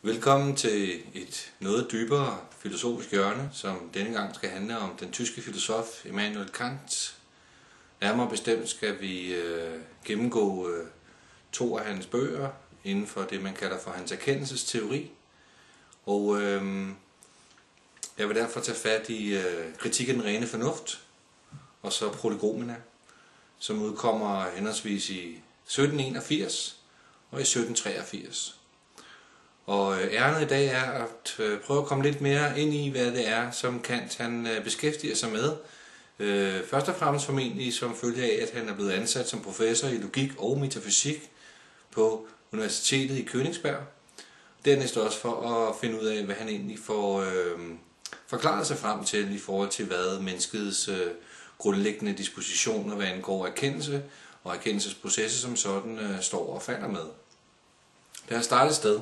Velkommen til et noget dybere filosofisk hjørne, som denne gang skal handle om den tyske filosof Immanuel Kant. Nærmere bestemt skal vi gennemgå to af hans bøger inden for det, man kalder for hans erkendelsesteori. Og jeg vil derfor tage fat i Kritik af den rene fornuft, og så Prolegomena, som udkommer henholdsvis i 1781 og i 1783. Og ærendet i dag er at prøve at komme lidt mere ind i, hvad det er, som Kant han beskæftiger sig med. Først og fremmest formentlig som følge af, at han er blevet ansat som professor i logik og metafysik på Universitetet i Königsberg. Dernæst også for at finde ud af, hvad han egentlig får forklaret sig frem til i forhold til, hvad menneskets grundlæggende dispositioner, hvad angår erkendelse og erkendelsesprocesser som sådan står og falder med. Lad os starte et sted.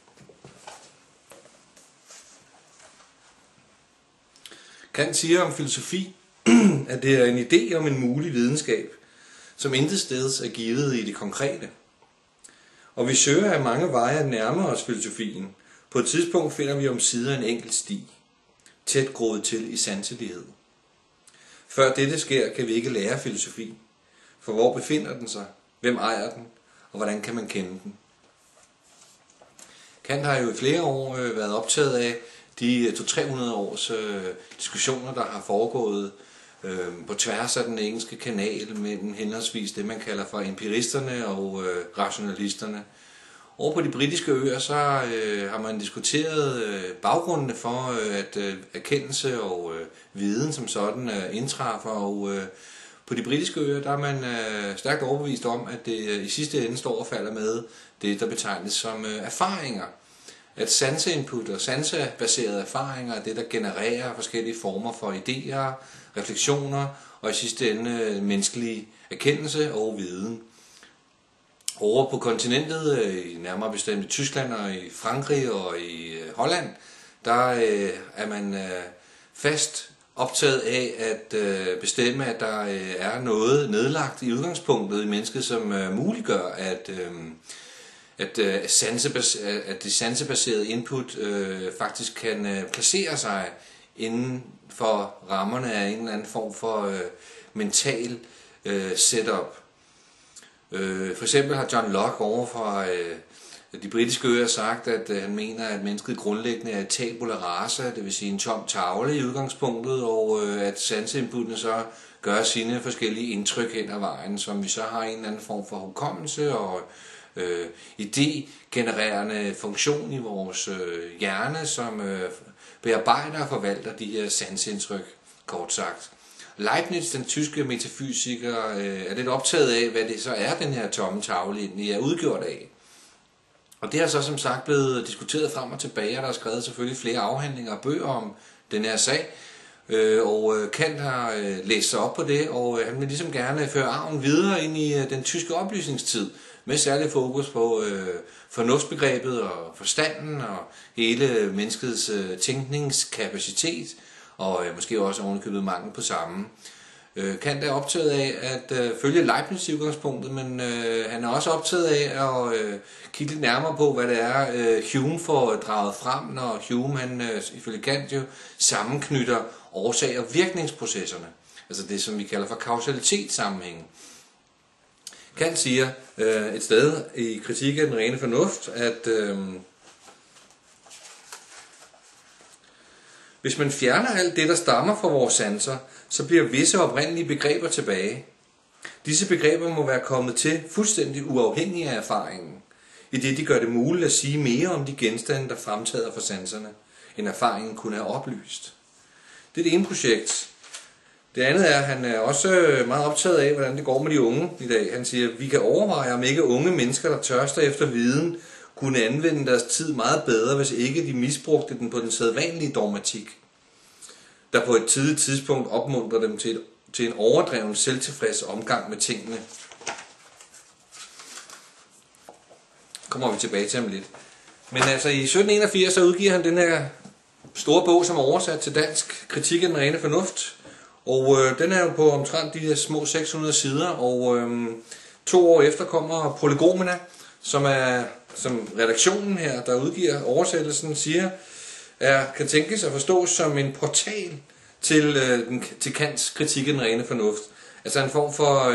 Kant siger om filosofi, at det er en idé om en mulig videnskab, som intet steds er givet i det konkrete. Og vi søger af mange veje at nærme os filosofien. På et tidspunkt finder vi omsider en enkelt sti, tæt groet til i sanselighed. Før dette sker, kan vi ikke lære filosofi. For hvor befinder den sig? Hvem ejer den? Og hvordan kan man kende den? Kant har jo i flere år været optaget af de 200-300 års diskussioner, der har foregået på tværs af den engelske kanal mellem henholdsvis det, man kalder for empiristerne og rationalisterne. Over på de britiske øer, så har man diskuteret baggrundene for, at erkendelse og viden som sådan indtræffer, og på de britiske øer, der er man stærkt overbevist om, at det i sidste ende står og falder med det, der betegnes som erfaringer. At sanseinput og sansebaserede erfaringer er det, der genererer forskellige former for idéer, refleksioner og i sidste ende menneskelig erkendelse og viden. Over på kontinentet, nærmere bestemt i Tyskland og i Frankrig og i Holland, der er man fast optaget af at bestemme, at der er noget nedlagt i udgangspunktet i mennesket, som muliggør, at det sansebaserede input faktisk kan placere sig inden for rammerne af en eller anden form for mental setup. For eksempel har John Locke over fra de britiske øer sagt, at han mener, at mennesket grundlæggende er et tabula rasa, det vil sige en tom tavle i udgangspunktet, og at sanseinputtene så gør sine forskellige indtryk hen ad vejen, som vi så har en eller anden form for hukommelse og idé-genererende funktion i vores hjerne, som bearbejder og forvalter de her sansindtryk, kort sagt. Leibniz, den tyske metafysiker, er lidt optaget af, hvad det så er, den her tomme tavle egentlig er udgjort af. Og det har så som sagt blevet diskuteret frem og tilbage, og der er skrevet selvfølgelig flere afhandlinger og bøger om den her sag. Og Kant har læst sig op på det, og han vil ligesom gerne føre arven videre ind i den tyske oplysningstid, med særlig fokus på fornuftsbegrebet og forstanden og hele menneskets tænkningskapacitet, og måske også ovenikøbet mangel på samme. Kant er optaget af at følge Leibniz i udgangspunktet, men han er også optaget af at kigge lidt nærmere på, hvad det er, Hume får draget frem, når Hume, han ifølge Kant jo sammenknytter årsag- og virkningsprocesserne. Altså det, som vi kalder for kausalitetssammenhængen. Kant siger et sted i Kritik af den rene fornuft, at hvis man fjerner alt det, der stammer fra vores sanser, så bliver visse oprindelige begreber tilbage. Disse begreber må være kommet til fuldstændig uafhængige af erfaringen, i det de gør det muligt at sige mere om de genstande, der fremtræder fra sanserne, end erfaringen kunne have oplyst. Det er det ene projekt. Det andet er, at han er også meget optaget af, hvordan det går med de unge i dag. Han siger, at vi kan overveje, om ikke unge mennesker, der tørster efter viden, kunne anvende deres tid meget bedre, hvis ikke de misbrugte den på den sædvanlige dogmatik, der på et tidligt tidspunkt opmuntrer dem til en overdreven selvtilfreds omgang med tingene. Kommer vi tilbage til ham lidt. Men altså i 1781 så udgiver han den her store bog, som er oversat til dansk, Kritik af den rene fornuft. Og den er jo på omtrent de her små 600 sider, og 2 år efter kommer Prolegomena, som er som redaktionen her, der udgiver oversættelsen, siger, kan tænkes at forstås som en portal til Kants kritik af den rene fornuft. Altså en form for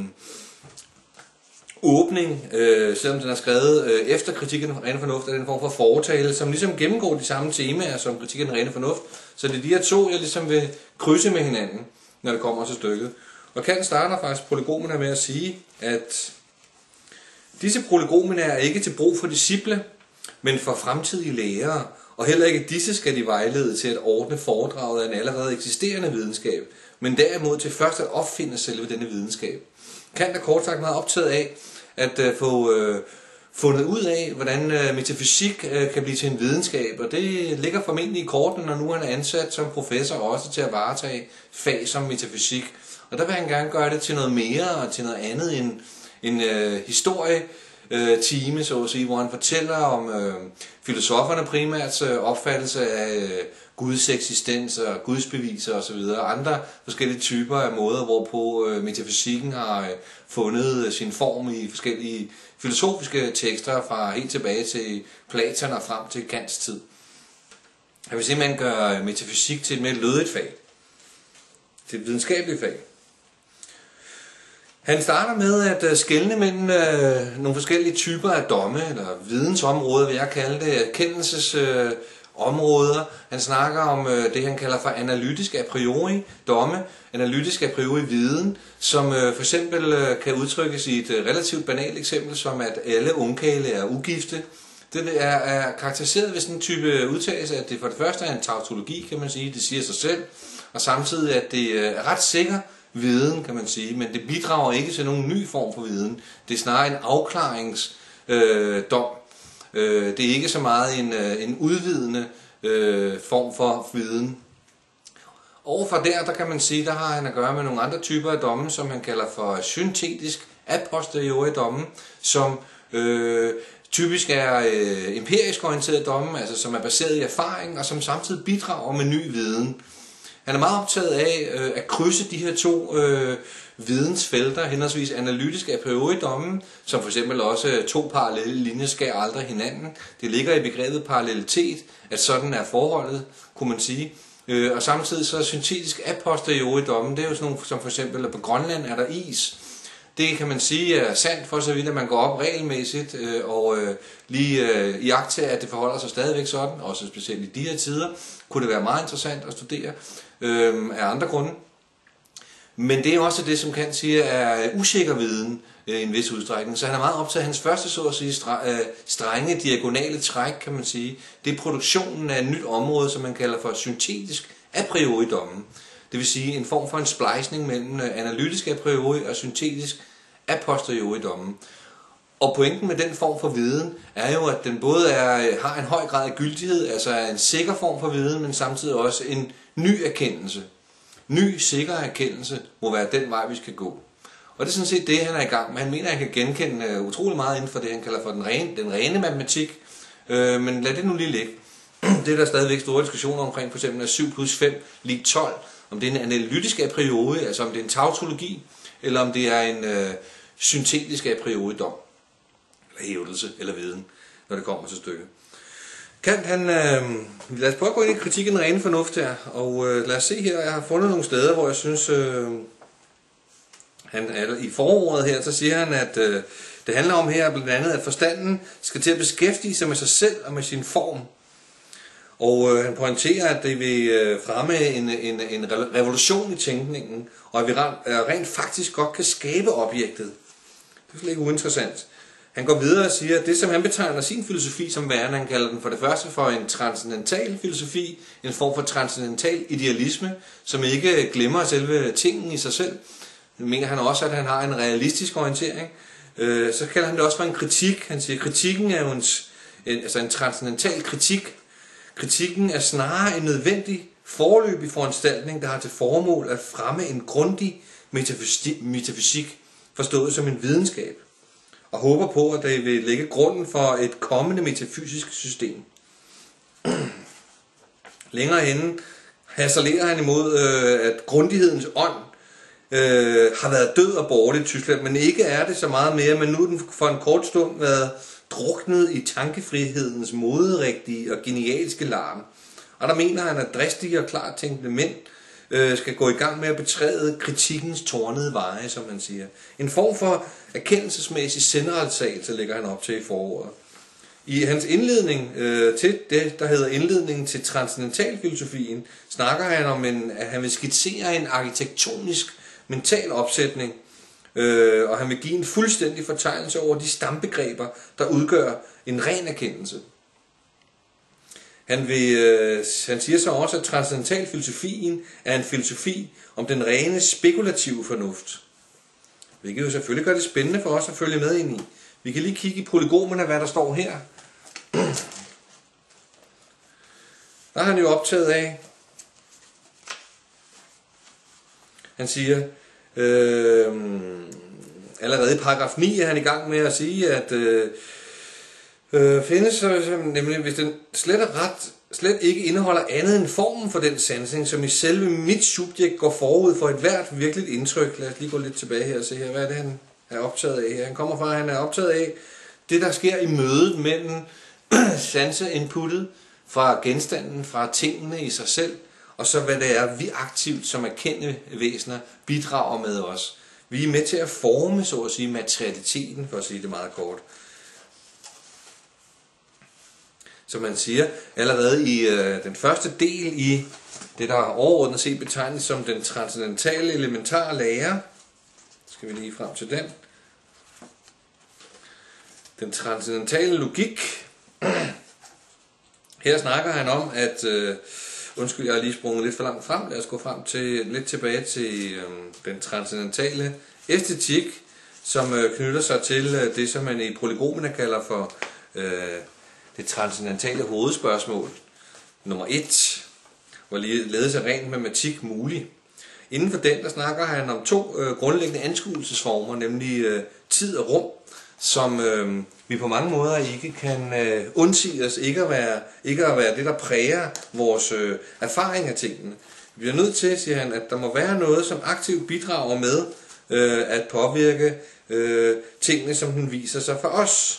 åbning, selvom den er skrevet efter kritik af den rene fornuft, er det en form for foretale, som ligesom gennemgår de samme temaer som kritik af den rene fornuft. Så det er de her to, jeg ligesom vil krydse med hinanden, når det kommer til stykket. Og Kant starter faktisk prolegomena med at sige, at disse prolegomena er ikke til brug for disciple, men for fremtidige lærere, og heller ikke disse skal de vejlede til at ordne foredraget af en allerede eksisterende videnskab, men derimod til først at opfinde selve denne videnskab. Kant er kort sagt meget optaget af at få fundet ud af, hvordan metafysik kan blive til en videnskab, og det ligger formentlig i kortene, når nu han er ansat som professor også til at varetage fag som metafysik. Og der vil han gerne gøre det til noget mere og til noget andet end en historietime, så at sige, hvor han fortæller om filosoferne primært opfattelse af Guds eksistens og Guds beviser osv. Andre forskellige typer af måder, hvorpå metafysikken har fundet sin form i forskellige filosofiske tekster fra helt tilbage til Platon og frem til Kants tid. Han vil simpelthen gøre metafysik til et mere lødigt fag, til et videnskabeligt fag. Han starter med at skelne mellem nogle forskellige typer af domme, eller vidensområder, vil jeg kalde det, erkendelsesområder. Han snakker om det, han kalder for analytisk a priori domme, analytisk a priori viden, som for eksempel kan udtrykkes i et relativt banalt eksempel, som at alle ungkarle er ugifte. Det er karakteriseret ved sådan en type udtalelse, at det for det første er en tautologi, kan man sige, det siger sig selv, og samtidig at det er ret sikker viden, kan man sige, men det bidrager ikke til nogen ny form for viden. Det er snarere en afklaringsdom. Det er ikke så meget en udvidende form for viden. Overfor der kan man sige, der har han at gøre med nogle andre typer af domme, som han kalder for syntetisk a posteriori domme, som typisk er empirisk orienterede domme, altså som er baseret i erfaring, og som samtidig bidrager med ny viden. Han er meget optaget af at krydse de her to vidensfelter, henholdsvis analytisk a priori domme, som for eksempel også to parallelle linjer skærer aldrig hinanden. Det ligger i begrebet parallelitet, at sådan er forholdet, kunne man sige. Og samtidig så er syntetisk a posteriori domme, det er jo sådan nogle, som for eksempel, at på Grønland er der is. Det kan man sige er sandt for så vidt, at man går op regelmæssigt og lige iagttager, at det forholder sig stadigvæk sådan, også specielt i de her tider, kunne det være meget interessant at studere af andre grunde. Men det er også det, som Kant siger, er usikker viden i en vis udstrækning. Så han er meget optaget af hans første, så at sige, strenge diagonale træk, kan man sige. Det er produktionen af et nyt område, som man kalder for syntetisk a priori domme. Det vil sige en form for en splejsning mellem analytisk a priori og syntetisk a posteriori domme. Og pointen med den form for viden er jo, at den både har en høj grad af gyldighed, altså er en sikker form for viden, men samtidig også en ny erkendelse. Ny, sikker erkendelse må være den vej, vi skal gå. Og det er sådan set det, han er i gang med. Han mener, at han kan genkende utrolig meget inden for det, han kalder for den rene matematik. Men lad det nu lige ligge. Det er der stadigvæk store diskussioner omkring, for eksempel at 7 plus 5 lig 12. Om det er en analytisk a priori, altså om det er en tautologi, eller om det er en syntetisk a priori dom, eller hævdelse, eller viden, når det kommer til stykket. Kant, lad os prøve at gå ind i kritikken af den rene fornuft her, og lad os se her, jeg har fundet nogle steder, hvor jeg synes, i forordet her, så siger han, at det handler om her blandt andet, at forstanden skal til at beskæftige sig med sig selv og med sin form. Og han pointerer, at det vil fremme en revolution i tænkningen, og at vi rent faktisk godt kan skabe objektet. Det er slet ikke uinteressant. Han går videre og siger, at det, som han betegner sin filosofi som værende, han kalder den for det første for en transcendental filosofi, en form for transcendental idealisme, som ikke glemmer selve tingen i sig selv. Det mener han også, at han har en realistisk orientering. Så kalder han det også for en kritik. Han siger, at kritikken er jo en transcendental kritik. Kritikken er snarere en nødvendig foreløbig foranstaltning, der har til formål at fremme en grundig metafysik, forstået som en videnskab, og håber på, at det vil lægge grunden for et kommende metafysisk system. Længere henne harcelerer han imod, at grundighedens ånd har været død og borte i Tyskland, men ikke er det så meget mere, men nu er den for en kort stund været druknet i tankefrihedens moderigtige og genialske larm. Og der mener han, at dristige og klart tænkende mænd skal gå i gang med at betræde kritikkens tornede veje, som han siger. En form for erkendelsesmæssig selvransagelse lægger han op til i foråret. I hans indledning til det, der hedder indledningen til transcendentalfilosofien, snakker han om, at han vil skitsere en arkitektonisk mental opsætning, og han vil give en fuldstændig fortegnelse over de stambegreber, der udgør en ren erkendelse. Han siger så også, at transcendentalfilosofien er en filosofi om den rene spekulative fornuft. Hvilket jo selvfølgelig gør det spændende for os at følge med ind i. Vi kan lige kigge i prolegomerne, hvad der står her. Der er han jo optaget af. Han siger, allerede i paragraf 9 er han i gang med at sige, at findes nemlig, hvis den slet ikke indeholder andet end formen for den sansning, som i selve mit subjekt går forud for et hvert virkeligt indtryk. Lad os lige gå lidt tilbage her og se her, hvad er det, han er optaget af her. Han kommer fra, at han er optaget af det, der sker i mødet mellem sanseinputtet fra genstanden, fra tingene i sig selv, og så hvad det er, vi aktivt som erkendte væsener bidrager med os. Vi er med til at forme, så at sige, materialiteten, for at sige det meget kort. Som man siger, allerede i den første del i det, der overordnet set betegnes som den transcendentale elementare lære, skal vi lige frem til den. Den transcendentale logik. Her snakker han om, at undskyld, jeg har lige sprunget lidt for langt frem. Lad os gå frem til lidt tilbage til den transcendentale æstetik, som knytter sig til det, som man i prolegomene kalder for det transcendentale hovedspørgsmål nummer 1, hvor ledes af ren matematik mulig. Inden for den, der snakker han om to grundlæggende anskuelsesformer, nemlig tid og rum, som vi på mange måder ikke kan undsige os, ikke at være det, der præger vores erfaring af tingene. Vi bliver nødt til, siger han, at der må være noget, som aktivt bidrager med at påvirke tingene, som den viser sig for os.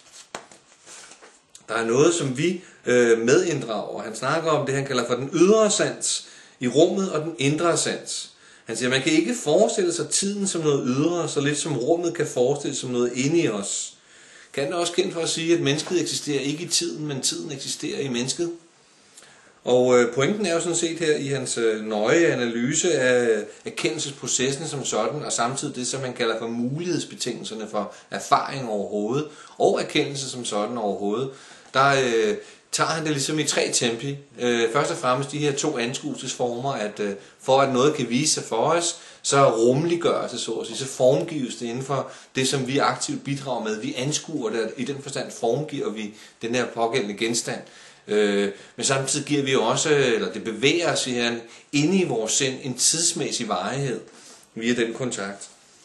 Der er noget, som vi medinddrager. Han snakker om det, han kalder for den ydre sans i rummet og den indre sans. Han siger, at man kan ikke forestille sig tiden som noget ydre, så lidt som rummet kan forestille sig som noget inde i os. Kan det også kendt for at sige, at mennesket eksisterer ikke i tiden, men tiden eksisterer i mennesket? Og pointen er jo sådan set her i hans nøje analyse af erkendelsesprocessen som sådan, og samtidig det, som man kalder for mulighedsbetingelserne for erfaring overhovedet, og erkendelse som sådan overhovedet, der tager han det ligesom i 3 tempi. Først og fremmest de her 2 anskuelsesformer, at for at noget kan vise sig for os, så rummeliggøres det, så at sige, så formgives det inden for det, som vi aktivt bidrager med. Vi anskuer det, i den forstand formgiver vi den her pågældende genstand. Men samtidig giver vi også, eller det bevæger os, siger han, inde i vores sind en tidsmæssig varighed via den kontakt.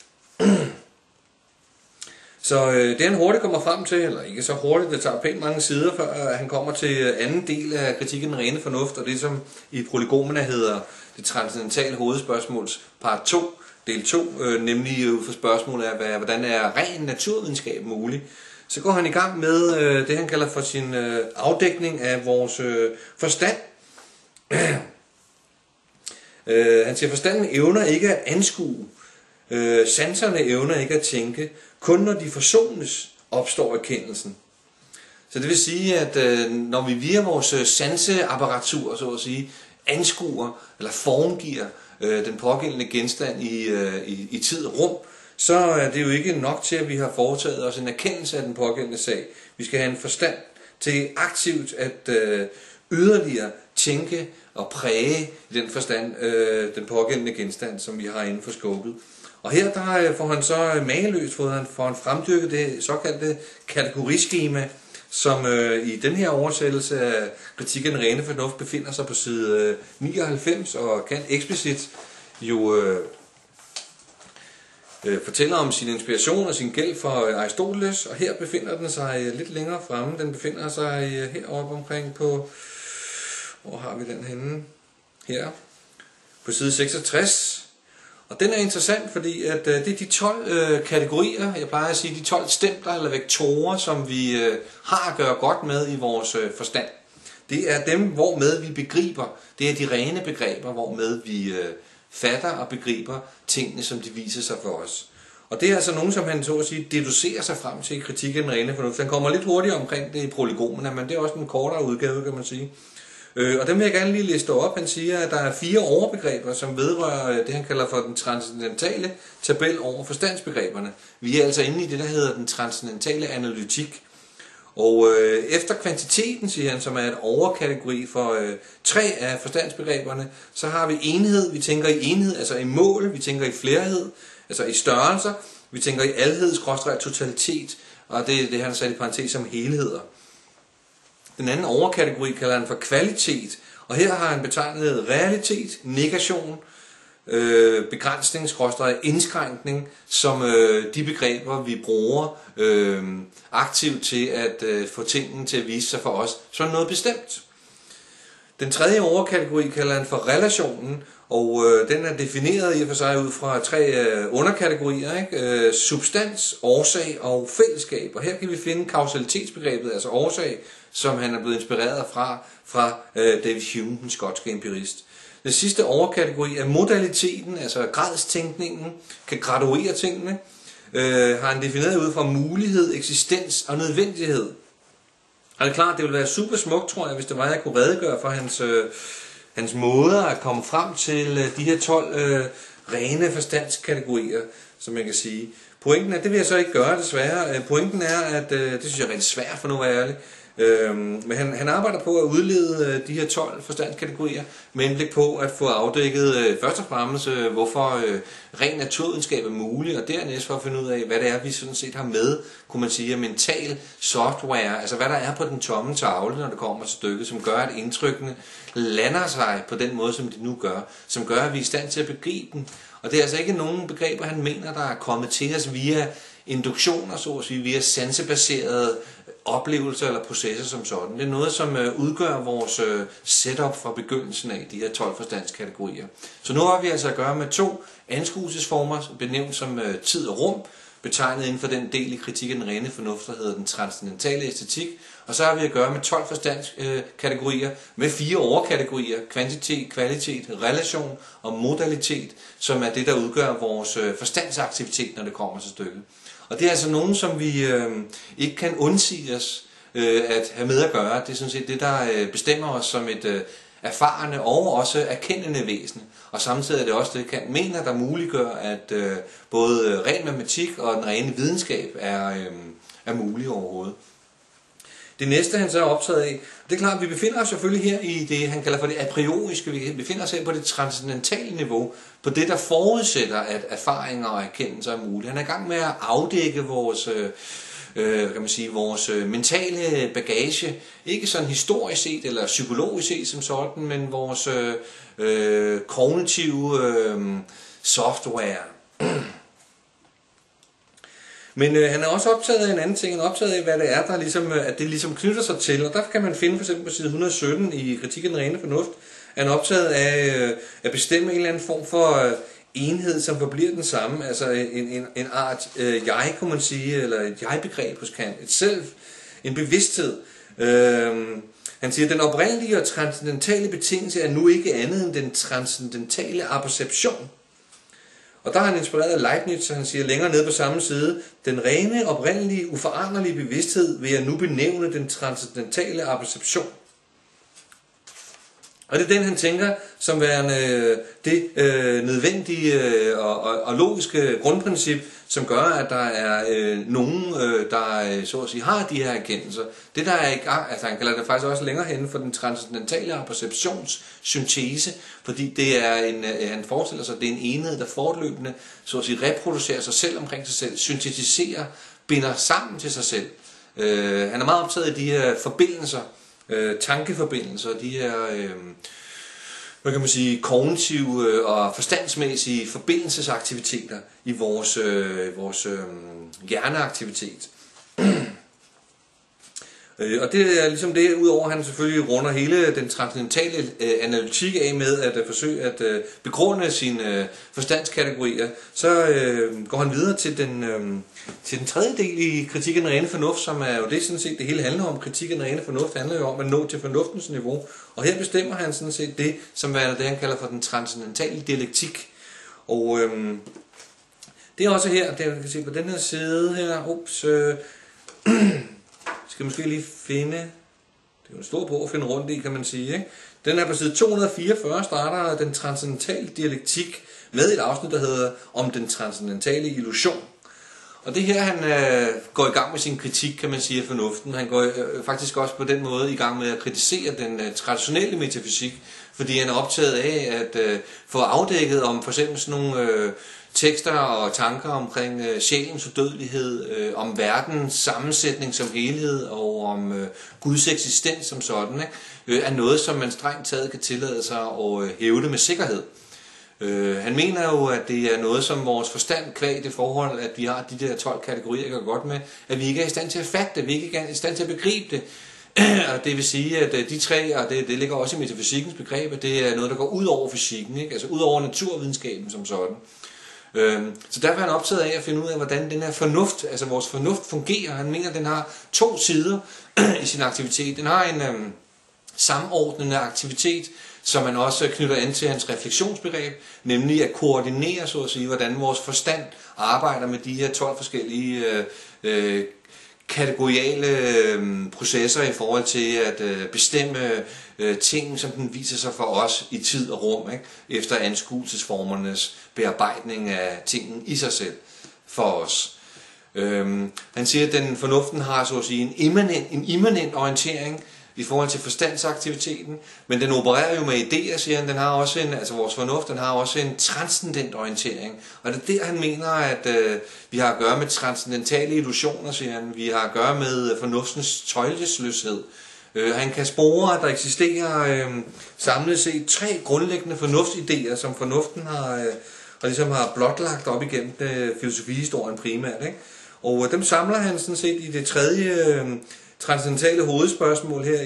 Så det han hurtigt kommer frem til, eller ikke så hurtigt, det tager pænt mange sider, før han kommer til anden del af kritikken af den rene fornuft, og det som i prolegomene hedder det transcendentale hovedspørgsmåls part 2, del 2, nemlig ud for spørgsmålet af, hvordan er ren naturvidenskab mulig. Så går han i gang med det, han kalder for sin afdækning af vores forstand. Han siger, forstanden evner ikke at anskue, sanserne evner ikke at tænke, kun når de forsones, opstår erkendelsen. Så det vil sige, at når vi via vores sanseapparatur, så at sige, anskuer eller formgiver den pågældende genstand i tid og rum, så er det jo ikke nok til, at vi har foretaget os en erkendelse af den pågældende sag. Vi skal have en forstand til aktivt at yderligere tænke og præge i den forstand den pågældende genstand, som vi har inden for skåbet. Og her der får han så mageløst får han fremdyrket det såkaldte kategoriskema, som i den her oversættelse af Kritik af den rene fornuft befinder sig på side 99 og kan eksplicit jo fortæller om sin inspiration og sin gæld for Aristoteles, og her befinder den sig lidt længere fremme. Den befinder sig heroppe omkring på, hvor har vi den henne? Her, på side 66. Og den er interessant, fordi at det er de 12 kategorier, jeg plejer at sige, de 12 stempler eller vektorer, som vi har at gøre godt med i vores forstand. Det er dem, hvormed vi begriber, det er de rene begreber, hvormed vi fatter og begriber tingene, som de viser sig for os. Og det er altså nogen, som han så at sige deducerer sig frem til i Kritik af den rene fornuft. Han kommer lidt hurtigere omkring det i prolegomerne, men det er også en kortere udgave, kan man sige. Og dem vil jeg gerne lige liste op. Han siger, at der er 4 overbegreber, som vedrører det, han kalder for den transcendentale tabel over forstandsbegreberne. Vi er altså inde i det, der hedder den transcendentale analytik. Og efter kvantiteten, siger han, som er et overkategori for 3 af forstandsbegreberne, så har vi enhed. Vi tænker i enhed, altså i mål. Vi tænker i flerhed, altså i størrelser. Vi tænker i alhed, totalitet. Og det er det, han har sat i parentes som helheder. Den anden overkategori kalder han for kvalitet, og her har han betegnet realitet, negation, begrænsning, indskrænkning, som de begreber, vi bruger aktivt til at få tingene til at vise sig for os som noget bestemt. Den tredje overkategori kalder han for relationen, og den er defineret i og for sig ud fra 3 underkategorier, ikke? Substans, årsag og fællesskab. Og her kan vi finde kausalitetsbegrebet, altså årsag, som han er blevet inspireret fra David Hume, den skotske empirist. Den sidste overkategori er modaliteten, altså gradstænkningen, kan graduere tingene, har han defineret ud fra mulighed, eksistens og nødvendighed. Og det er klart, det ville være super smukt, tror jeg, hvis det var, jeg kunne redegøre for hans måder at komme frem til de her 12 rene forstandskategorier, som man kan sige. Pointen er, det vil jeg så ikke gøre desværre. Pointen er, at det synes jeg er rigtig svært for nu at være ærlig. Men han arbejder på at udlede de her 12 forstandskategorier med henblik på at få afdækket først og fremmest, hvorfor ren naturvidenskab er mulig, og dernæst for at finde ud af, hvad det er, vi sådan set har med, kunne man sige, mental software, altså hvad der er på den tomme tavle, når det kommer til stykket, som gør, at indtrykkene lander sig på den måde, som de nu gør, som gør, at vi er i stand til at begribe den. Og det er altså ikke nogen begreber, han mener, der er kommet til os via induktioner, så at sige, via sansebaserede oplevelser eller processer som sådan. Det er noget, som udgør vores setup fra begyndelsen af de her 12 forstandskategorier. Så nu har vi altså at gøre med 2 anskuelsesformer, benævnt som tid og rum, betegnet inden for den del i Kritik af den rene fornuft, der hedder den transcendentale æstetik. Og så har vi at gøre med 12 forstandskategorier med 4 overkategorier, kvantitet, kvalitet, relation og modalitet, som er det, der udgør vores forstandsaktivitet, når det kommer til stykket. Og det er altså nogen, som vi ikke kan undsige os at have med at gøre. Det er sådan set det, der bestemmer os som et erfarne og også erkendende væsen. Og samtidig er det også det, Kant mener, der muliggør, at både ren matematik og den rene videnskab er mulige overhovedet. Det næste, han så er optaget af, det er klart, at vi befinder os selvfølgelig her i det, han kalder for det a prioriske. Vi befinder os her på det transcendentale niveau, på det, der forudsætter, at erfaringer og erkendelser er mulige. Han er i gang med at afdække vores, kan man sige, vores mentale bagage, ikke sådan historisk set eller psykologisk set som sådan, men vores kognitive software. Men han er også optaget af en anden ting, han er optaget af, hvad det er, der ligesom, at det ligesom knytter sig til. Og der kan man finde for eksempel på side 117 i Kritik af den rene fornuft, han er optaget af at bestemme en eller anden form for enhed, som forbliver den samme. Altså en art jeg, kunne man sige, eller et jeg-begreb hos Kant. Et selv, en bevidsthed. Han siger, at den oprindelige og transcendentale betingelse er nu ikke andet end den transcendentale apperception. Og der har han inspireret af Leibniz, så han siger længere nede på samme side, den rene, oprindelige, uforanderlige bevidsthed vil jeg nu benævne den transcendentale apperception. Og det er den, han tænker som værende det nødvendige og logiske grundprincip, som gør, at der er nogen, der så at sige har de her erkendelser. Det der er i gang, altså han kalder det faktisk også længere henne for den transcendentale apperceptionssyntese, fordi det er han forestiller sig, at det er en enhed, der fortløbende så at sige reproducerer sig selv omkring sig selv, syntetiserer, binder sammen til sig selv. Han er meget optaget af de her forbindelser, tankeforbindelser, de her hvad kan man sige, kognitive og forstandsmæssige forbindelsesaktiviteter i vores hjerneaktivitet. Og det er ligesom det, udover at han selvfølgelig runder hele den transcendentale analytik af med at forsøge at begrunde sine forstandskategorier, så går han videre til den tredje del i kritik af den rene fornuft, som er jo det sådan set det hele handler om. Kritik af den rene fornuft handler jo om at nå til fornuftens niveau, og her bestemmer han sådan set det, som er det han kalder for den transcendentale dialektik. Og det er også her, det kan se på den her side her, skal måske lige finde, det er jo en stor bog at finde rundt i, kan man sige, ikke? Den er på side 244, starter den transcendentale dialektik med et afsnit, der hedder om den transcendentale illusion. Og det her, han går i gang med sin kritik, kan man sige, af fornuften. Han går faktisk også på den måde i gang med at kritisere den traditionelle metafysik, fordi han er optaget af at få afdækket om for eksempel sådan nogle tekster og tanker omkring sjælens udødelighed, om verdens sammensætning som helhed og om Guds eksistens som sådan, ikke? Er noget, som man strengt taget kan tillade sig at hævde med sikkerhed. Han mener jo, at det er noget, som vores forstand kvæg det forhold, at vi har de der 12 kategorier, går godt med, at vi ikke er i stand til at fatte det, vi ikke er i stand til at begribe det. Og det vil sige, at de tre, og det ligger også i metafysikkens begreb, at det er noget, der går ud over fysikken, ikke? Altså ud over naturvidenskaben som sådan. Så derfor er han optaget af at finde ud af, hvordan den her fornuft, altså vores fornuft fungerer. Han mener, at den har to sider i sin aktivitet. Den har en samordnende aktivitet, som man også knytter an til hans refleksionsbegreb, nemlig at koordinere, så at sige, hvordan vores forstand arbejder med de her 12 forskellige kategoriale processer i forhold til at bestemme ting, som den viser sig for os i tid og rum, ikke? Efter anskuelsesformernes bearbejdning af tingen i sig selv for os. Han siger, at den fornuften har så at sige en immanent orientering i forhold til forstandsaktiviteten, men den opererer jo med idéer, siger han. Den har også altså vores fornuft, den har også en transcendent orientering. Og det er der, han mener, at vi har at gøre med transcendentale illusioner, siger han. Vi har at gøre med fornuftens tøjlesløshed. Han kan spore, at der eksisterer samlet set 3 grundlæggende fornuftsidéer, som fornuften har blotlagt op igennem filosofihistorien primært, ikke? Og dem samler han sådan set i det tredje transcendentale hovedspørgsmål her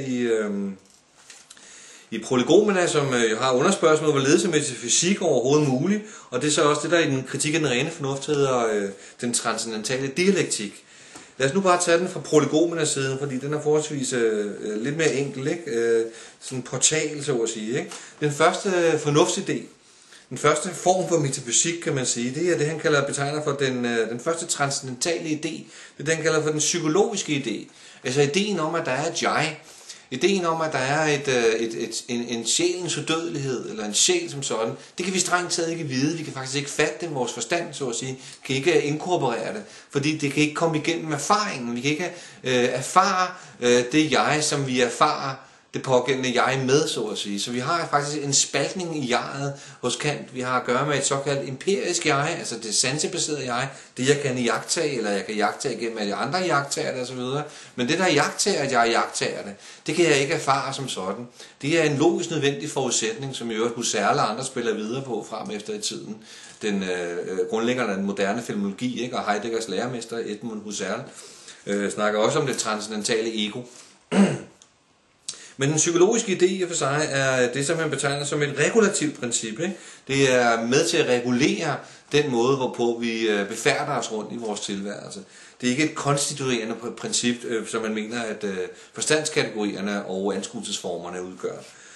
i Prolegomena, som har underspørgsmålet, hvorledes er metafysik overhovedet mulig, og det er så også det, der i den kritik af den rene fornuft hedder den transcendentale dialektik. Lad os nu bare tage den fra Prolegomena-siden, fordi den er forholdsvis lidt mere enkel, ikke? Sådan en portal, så at sige, ikke? Den første fornuftsidé, den første form for metafysik, kan man sige, det er det, han betegner for den første transcendentale idé. Det er det, han kalder for den psykologiske idé. Altså ideen om, at der er et jeg. Ideen om, at der er en sjælens udødelighed, eller en sjæl som sådan, det kan vi strengt taget ikke vide. Vi kan faktisk ikke fatte det, vores forstand, så at sige, kan ikke inkorporere det, fordi det kan ikke komme igennem erfaringen. Vi kan ikke erfare det jeg, som vi erfarer det pågældende jeg med, så at sige. Så vi har faktisk en spaltning i jeget hos Kant. Vi har at gøre med et såkaldt empirisk jeg, altså det sansebaserede jeg, det jeg kan iagttage, eller jeg kan iagttage gennem at de andre iagttager det osv. Men det der iagttager, at jeg iagttager det kan jeg ikke erfare som sådan. Det er en logisk nødvendig forudsætning, som i øvrigt Husserl og andre spiller videre på frem efter i tiden. Den grundlæggeren af den moderne fænomenologi, ikke? Og Heideggers lærermester Edmund Husserl snakker også om det transcendentale ego. Men den psykologiske idé for sig er det, som man betegner som et regulativt princip, ikke? Det er med til at regulere den måde, hvorpå vi befærder os rundt i vores tilværelse. Det er ikke et konstituerende princip, som man mener, at forstandskategorierne og anskuelsesformerne udgør.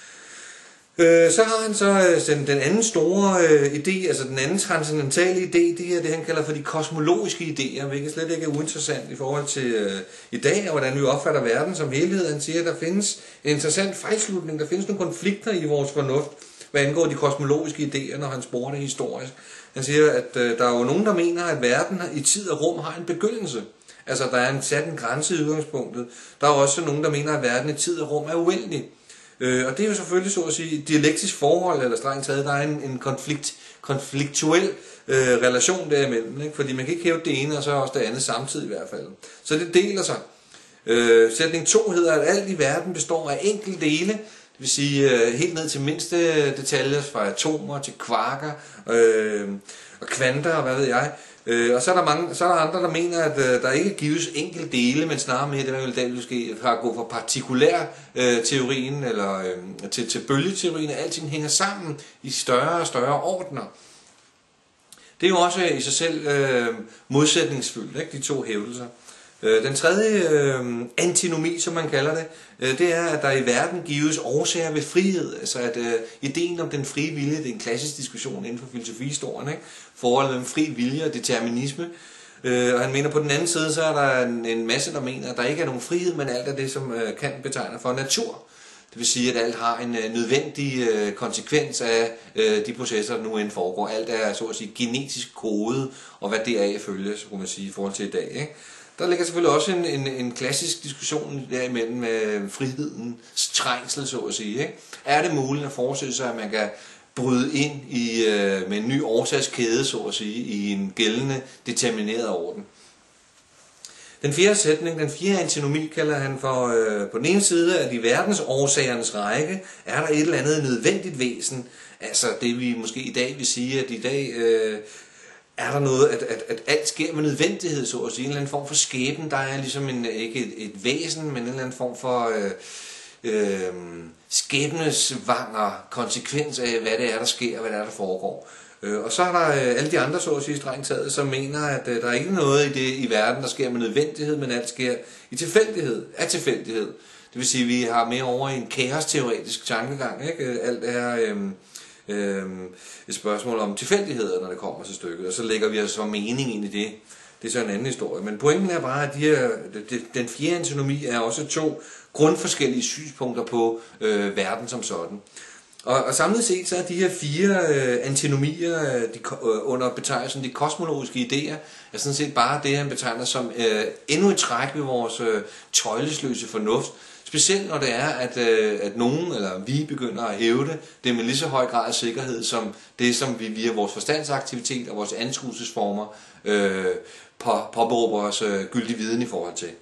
Så har han så den anden store idé, altså den anden transcendentale idé, det er det, han kalder for de kosmologiske idéer, hvilket slet ikke er uinteressant i forhold til i dag, og hvordan vi opfatter verden som helhed. Han siger, at der findes en interessant fejlslutning, der findes nogle konflikter i vores fornuft, hvad angår de kosmologiske idéer, når han sporer det historisk. Han siger, at der er jo nogen, der mener, at verden i tid og rum har en begyndelse. Altså, der er sat en grænse i udgangspunktet. Der er også nogen, der mener, at verden i tid og rum er uendelig. Og det er jo selvfølgelig, så at sige, dialektisk forhold, eller strengt taget, der er en konfliktuel relation derimellem, ikke? Fordi man kan ikke hæve det ene, og så også det andet samtidig i hvert fald. Så det deler sig. Sætning 2 hedder, at alt i verden består af enkelte dele, det vil sige helt ned til mindste detaljer, fra atomer til kvarker og kvanter, og hvad ved jeg. Og så er der andre, der mener, at der ikke gives enkelt dele, men snarere mere det, man vil måske har gå fra partikulær teorien eller til bølgeteorien, at alting hænger sammen i større og større ordner. Det er jo også i sig selv modsætningsfyldt, ikke? De to hævdelser. Den tredje antinomi, som man kalder det, det er, at der i verden gives årsager ved frihed. Altså at ideen om den frie vilje, det er en klassisk diskussion inden for filosofihistorien, ikke? Forholdet mellem fri vilje og determinisme. Og han mener på den anden side, så er der en masse, der mener, at der ikke er nogen frihed, men alt er det, som Kant betegner for natur. Det vil sige, at alt har en nødvendig konsekvens af de processer, der nu end foregår. Alt er så at sige genetisk kodet, og hvad deraf følger, så kunne man sige, i forhold til i dag, ikke? Der ligger selvfølgelig også en klassisk diskussion derimellem med frihedens trængsel, så at sige, ikke? Er det muligt at forestille sig, at man kan bryde ind med en ny årsagskæde, så at sige, i en gældende determineret orden? Den fjerde sætning, den fjerde antinomi, kalder han for på den ene side, at i verdensårsagernes række er der et eller andet nødvendigt væsen. Altså det vi måske i dag vil sige, at i dag er der noget, at alt sker med nødvendighed, så at sige. En eller anden form for skæbne, der er ligesom ikke et væsen, men en eller anden form for skæbnesvanger konsekvens af, hvad det er, der sker, og hvad det er, der foregår. Og så er der alle de andre, så at sige, strengt taget, som mener, at der er ikke noget i det i verden, der sker med nødvendighed, men alt sker i tilfældighed, af tilfældighed. Det vil sige, at vi har mere over i en kaosteoretisk tankegang, ikke? Alt er et spørgsmål om tilfældigheder, når det kommer til stykket, og så lægger vi os så mening ind i det. Det er så en anden historie. Men pointen er bare, at den fjerde antinomi er også to grundforskellige synspunkter på verden som sådan. Og samlet set så er de her fire antinomier under betegnelsen de kosmologiske idéer, er sådan set bare det, han betegner som endnu et træk ved vores tøjlesløse fornuft. Specielt når det er, at nogen eller vi begynder at hævde det med lige så høj grad af sikkerhed som det, som vi via vores forstandsaktivitet og vores anskuelsesformer påberåber os gyldig viden i forhold til.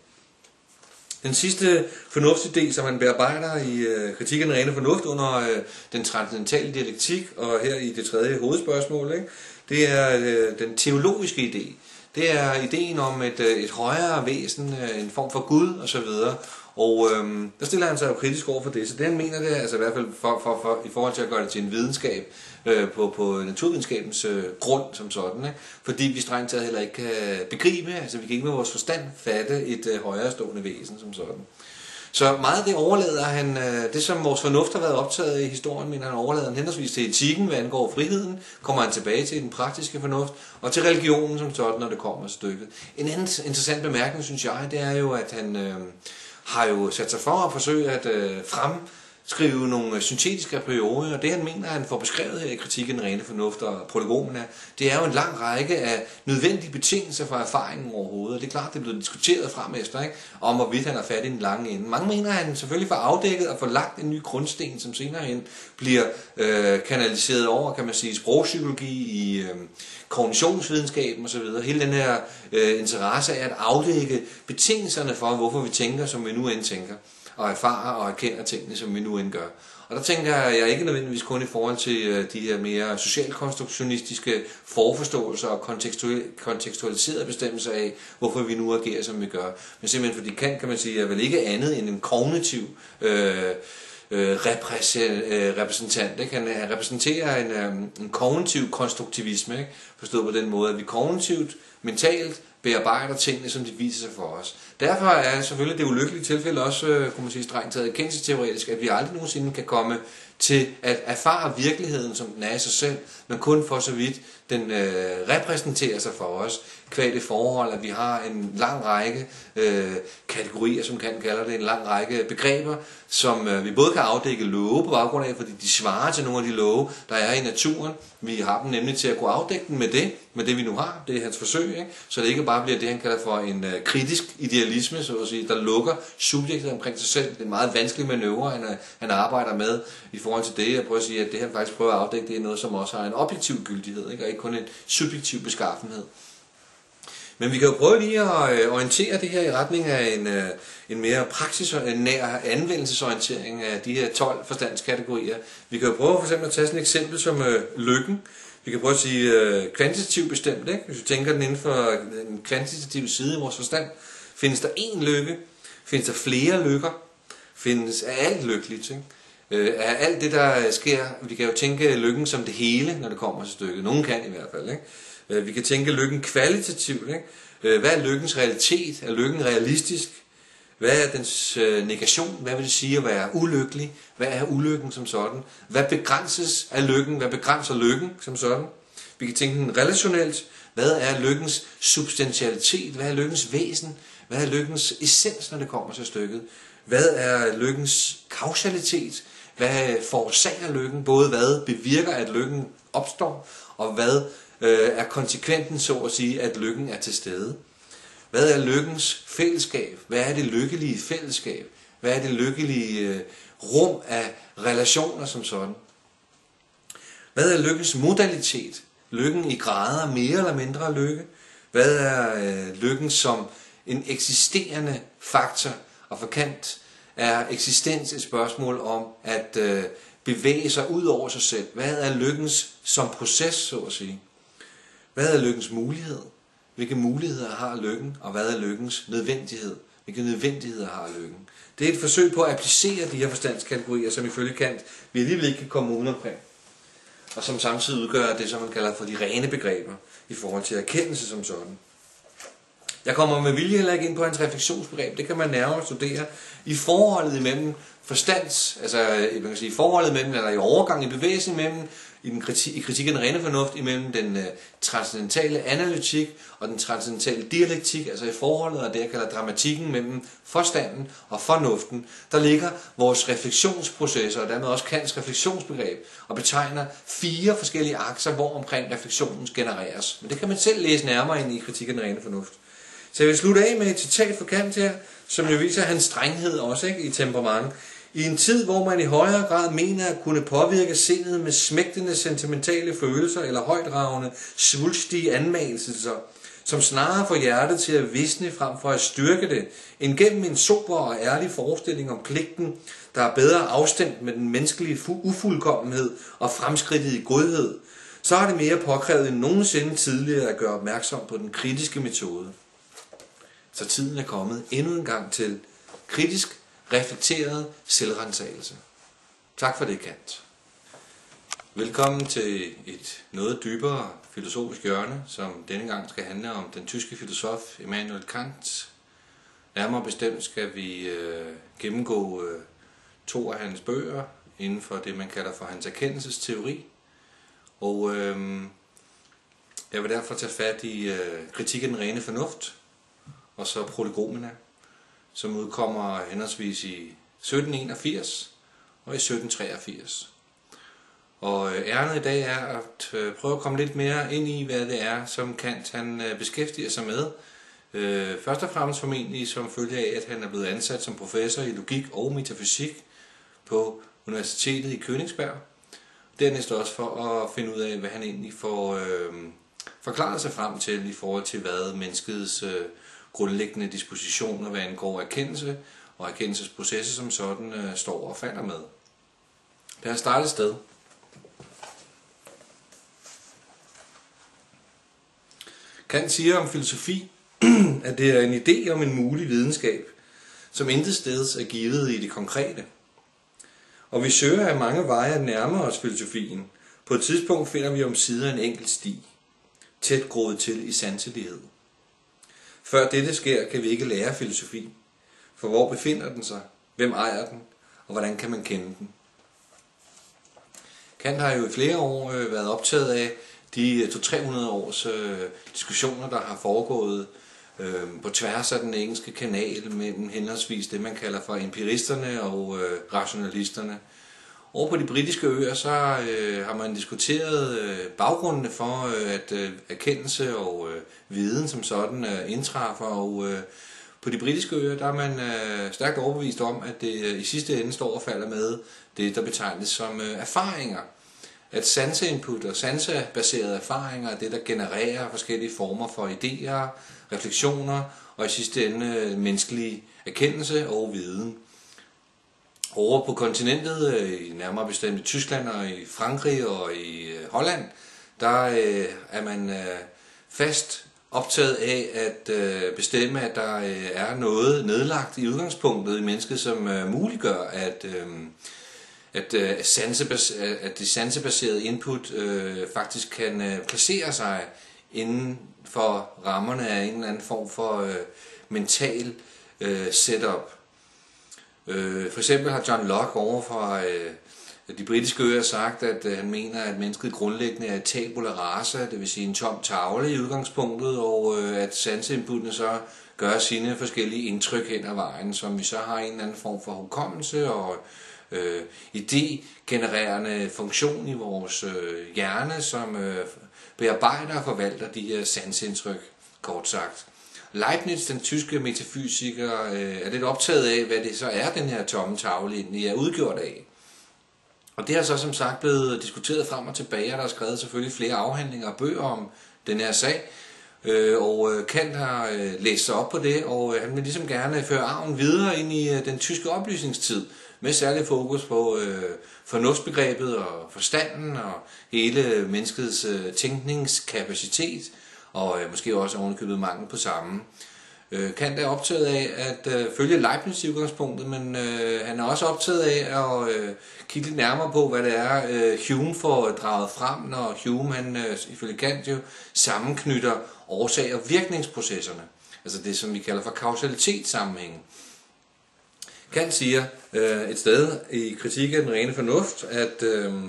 Den sidste fornuftsidé, som han bearbejder i kritikken af den rene fornuft under den transcendentale dialektik, og her i det tredje hovedspørgsmål, ikke? Det er den teologiske idé. Det er ideen om et højere væsen, en form for Gud osv., og der stiller han sig jo kritisk over for det, så det han mener det, altså i hvert fald i forhold til at gøre det til en videnskab på naturvidenskabens grund som sådan, ikke? Fordi vi strengt taget heller ikke kan begribe, altså vi kan ikke med vores forstand fatte et højere stående væsen som sådan. Så meget af det overlader han, det som vores fornuft har været optaget i historien, mener han overlader han henholdsvis til etikken, hvad angår friheden, kommer han tilbage til den praktiske fornuft, og til religionen som sådan, når det kommer til stykket. En anden interessant bemærkning, synes jeg, det er jo, at han har jo sat sig for at forsøge at fremskrive nogle syntetiske a priori, og det han mener, han får beskrevet her i kritikken af den rene fornuft og prolegomen er, det er jo en lang række af nødvendige betingelser for erfaringen overhovedet, og det er klart, det er blevet diskuteret frem efter, ikke? Om hvorvidt han har fat i den lange ende. Mange mener, at han selvfølgelig får afdækket og får lagt en ny grundsten, som senere hen bliver kanaliseret over, kan man sige, sprogpsykologi i kognitionsvidenskaben osv. Hele den her interesse af at afdække betingelserne for, hvorfor vi tænker, som vi nu end tænker, og erfarer og erkender tingene, som vi nu end gør. Og der tænker jeg ikke nødvendigvis kun i forhold til de her mere socialkonstruktionistiske forforståelser og kontekstualiserede bestemmelser af, hvorfor vi nu agerer, som vi gør. Men simpelthen fordi Kant, kan man sige, er vel ikke andet end en kognitiv repræsentant. Ikke? Han repræsenterer en kognitiv konstruktivisme, ikke? Forstået på den måde, at vi kognitivt, mentalt bearbejder tingene, som de viser sig for os. Derfor er selvfølgelig det ulykkelige tilfælde også, kunne man sige, strengt taget erkendelsesteoretisk, at vi aldrig nogensinde kan komme til at erfare virkeligheden, som den er i sig selv, men kun for så vidt den repræsenterer sig for os, kvad det forhold, at vi har en lang række kategorier, som Kant kalder det, en lang række begreber, som vi både kan afdække love på baggrund af, fordi de svarer til nogle af de love, der er i naturen. Vi har dem nemlig til at kunne afdække den med det vi nu har. Det er hans forsøg, ikke? Så det ikke bare bliver det, han kalder for en kritisk idealisme, så at sige, der lukker subjektet omkring sig selv. Det er en meget vanskelig manøvre, han arbejder med i forhold til det. Jeg prøver at sige, at det han faktisk prøver at afdække, det er noget, som også har en objektiv gyldighed, ikke? Og ikke kun en subjektiv beskaffenhed. Men vi kan jo prøve lige at orientere det her i retning af en mere praksisnær anvendelsesorientering af de her 12 forstandskategorier. Vi kan jo prøve for eksempel at tage sådan et eksempel som lykken. Vi kan prøve at sige kvantitativt bestemt, ikke? Hvis vi tænker den inden for en kvantitativ side i vores forstand, findes der én lykke, findes der flere lykker, er alt lykkeligt, ikke? Er alt det, der sker, vi kan jo tænke lykken som det hele, når det kommer til stykket. Nogen kan i hvert fald, ikke? Vi kan tænke lykken kvalitativt, ikke? Hvad er lykkens realitet? Er lykken realistisk? Hvad er dens negation? Hvad vil det sige at være ulykkelig? Hvad er ulykken som sådan? Hvad begrænses af lykken? Hvad begrænser lykken som sådan? Vi kan tænke den relationelt. Hvad er lykkens substantialitet? Hvad er lykkens væsen? Hvad er lykkens essens, når det kommer til stykket? Hvad er lykkens kausalitet? Hvad forårsager lykken? Både hvad bevirker, at lykken opstår, og hvad er konsekvensen, så at sige, at lykken er til stede? Hvad er lykkens fællesskab? Hvad er det lykkelige fællesskab? Hvad er det lykkelige rum af relationer som sådan? Hvad er lykkens modalitet? Lykken i grader, mere eller mindre lykke? Hvad er lykken som en eksisterende faktor? Og for Kant er eksistens et spørgsmål om at bevæge sig ud over sig selv. Hvad er lykkens som proces, så at sige? Hvad er lykkens mulighed? Hvilke muligheder har lykken, og hvad er lykkens nødvendighed? Hvilke nødvendigheder har lykken? Det er et forsøg på at applicere de her forstandskategorier, som ifølge Kant vi alligevel ikke kan komme uden omkring, og som samtidig udgør det, som man kalder for de rene begreber i forhold til erkendelse som sådan. Jeg kommer med vilje heller ikke ind på hans refleksionsbegreb. Det kan man nærmere studere i forholdet imellem forstands, altså man kan sige forholdet mellem, eller i overgang i bevægelsen imellem, i kritik af den rene fornuft, imellem den transcendentale analytik og den transcendentale dialektik, altså i forholdet og det, jeg kalder dramatikken mellem forstanden og fornuften, der ligger vores refleksionsprocesser, og dermed også Kants refleksionsbegreb, og betegner 4 forskellige akser, hvor omkring refleksionen genereres. Men det kan man selv læse nærmere ind i kritik af den rene fornuft. Så jeg vil slutte af med et citat fra Kant her, som jo viser hans strenghed også, ikke, i temperament. I en tid, hvor man i højere grad mener at kunne påvirke sindet med smægtende sentimentale følelser eller højdragende, svulstige anmagelser, som snarere får hjertet til at visne frem for at styrke det, end gennem en sober og ærlig forestilling om pligten, der er bedre afstemt med den menneskelige ufuldkommenhed og fremskridtet i godhed, så er det mere påkrævet end nogensinde tidligere at gøre opmærksom på den kritiske metode. Så tiden er kommet endnu en gang til kritisk reflekteret selvrensagelse. Tak for det, Kant. Velkommen til et noget dybere filosofisk hjørne, som denne gang skal handle om den tyske filosof Immanuel Kant. Nærmere bestemt skal vi gennemgå 2 af hans bøger inden for det, man kalder for hans erkendelsesteori. Og jeg vil derfor tage fat i kritik af den rene fornuft, og så Prolegomena, som udkommer henholdsvis i 1781 og i 1783. Og ærendet i dag er at prøve at komme lidt mere ind i, hvad det er, som Kant han beskæftiger sig med. Først og fremmest formentlig som følge af, at han er blevet ansat som professor i logik og metafysik på Universitetet i Königsberg. Dernæst også for at finde ud af, hvad han egentlig får forklaret sig frem til i forhold til, hvad menneskets grundlæggende dispositioner, hvad angår erkendelse og erkendelsesprocesser som sådan står og falder med. Lad os starte et sted. Kant siger om filosofi, at det er en idé om en mulig videnskab, som intet steds er givet i det konkrete. Og vi søger af mange veje at nærme os filosofien. På et tidspunkt finder vi omsider en enkelt sti, tæt groet til i sanselighed. Før dette sker, kan vi ikke lære filosofi. For hvor befinder den sig? Hvem ejer den? Og hvordan kan man kende den? Kant har jo i flere år været optaget af de 200-300 års diskussioner, der har foregået på tværs af den engelske kanal mellem henholdsvis det, man kalder for empiristerne og rationalisterne. Over på de britiske øer, så har man diskuteret baggrundene for, at erkendelse og viden som sådan indtræffer, og på de britiske øer, der er man stærkt overbevist om, at det i sidste ende står og falder med det, der betegnes som erfaringer. At sanseinput og sansebaserede erfaringer er det, der genererer forskellige former for idéer, refleksioner og i sidste ende menneskelig erkendelse og viden. Over på kontinentet, nærmere bestemt i Tyskland og i Frankrig og i Holland, der er man fast optaget af at bestemme, at der er noget nedlagt i udgangspunktet i mennesket, som muliggør, at det sansebaserede input faktisk kan placere sig inden for rammerne af en eller anden form for mental setup. For eksempel har John Locke over fra de britiske øer sagt, at han mener, at mennesket grundlæggende er tabula rasa, det vil sige en tom tavle i udgangspunktet, og at sanseinputtene så gør sine forskellige indtryk hen ad vejen, som vi så har en eller anden form for hukommelse og idé-genererende funktion i vores hjerne, som bearbejder og forvalter de her sansindtryk, kort sagt. Leibniz, den tyske metafysiker, er lidt optaget af, hvad det så er, den her tomme tavle egentlig er udgjort af. Og det har så som sagt blevet diskuteret frem og tilbage, og der er skrevet selvfølgelig flere afhandlinger og bøger om den her sag. Og Kant har læst sig op på det, og han vil ligesom gerne føre arven videre ind i den tyske oplysningstid, med særlig fokus på fornuftsbegrebet og forstanden og hele menneskets tænkningskapacitet, og måske også ovenikøbet mangel på samme. Kant er optaget af at følge Leibniz i udgangspunktet, men han er også optaget af at kigge lidt nærmere på, hvad det er, Hume får draget frem, når Hume, han ifølge Kant jo sammenknytter årsag- og virkningsprocesserne. Altså det, som vi kalder for kausalitetssammenhængen. Kant siger et sted i Kritik af den rene fornuft, at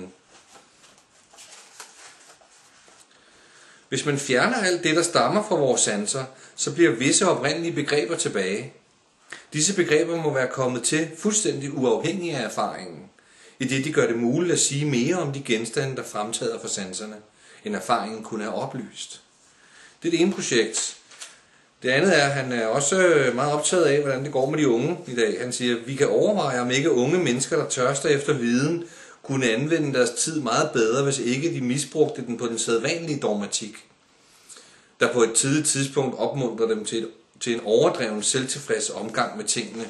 hvis man fjerner alt det, der stammer fra vores sanser, så bliver visse oprindelige begreber tilbage. Disse begreber må være kommet til fuldstændig uafhængige af erfaringen, i det de gør det muligt at sige mere om de genstande, der fremtræder fra sanserne, end erfaringen kunne have oplyst. Det er det ene projekt. Det andet er, at han er også meget optaget af, hvordan det går med de unge i dag. Han siger, at vi kan overveje, om ikke unge mennesker, der tørster efter viden, kunne anvende deres tid meget bedre, hvis ikke de misbrugte den på den sædvanlige dogmatik, der på et tidligt tidspunkt opmuntrer dem til en overdreven selvtilfreds omgang med tingene.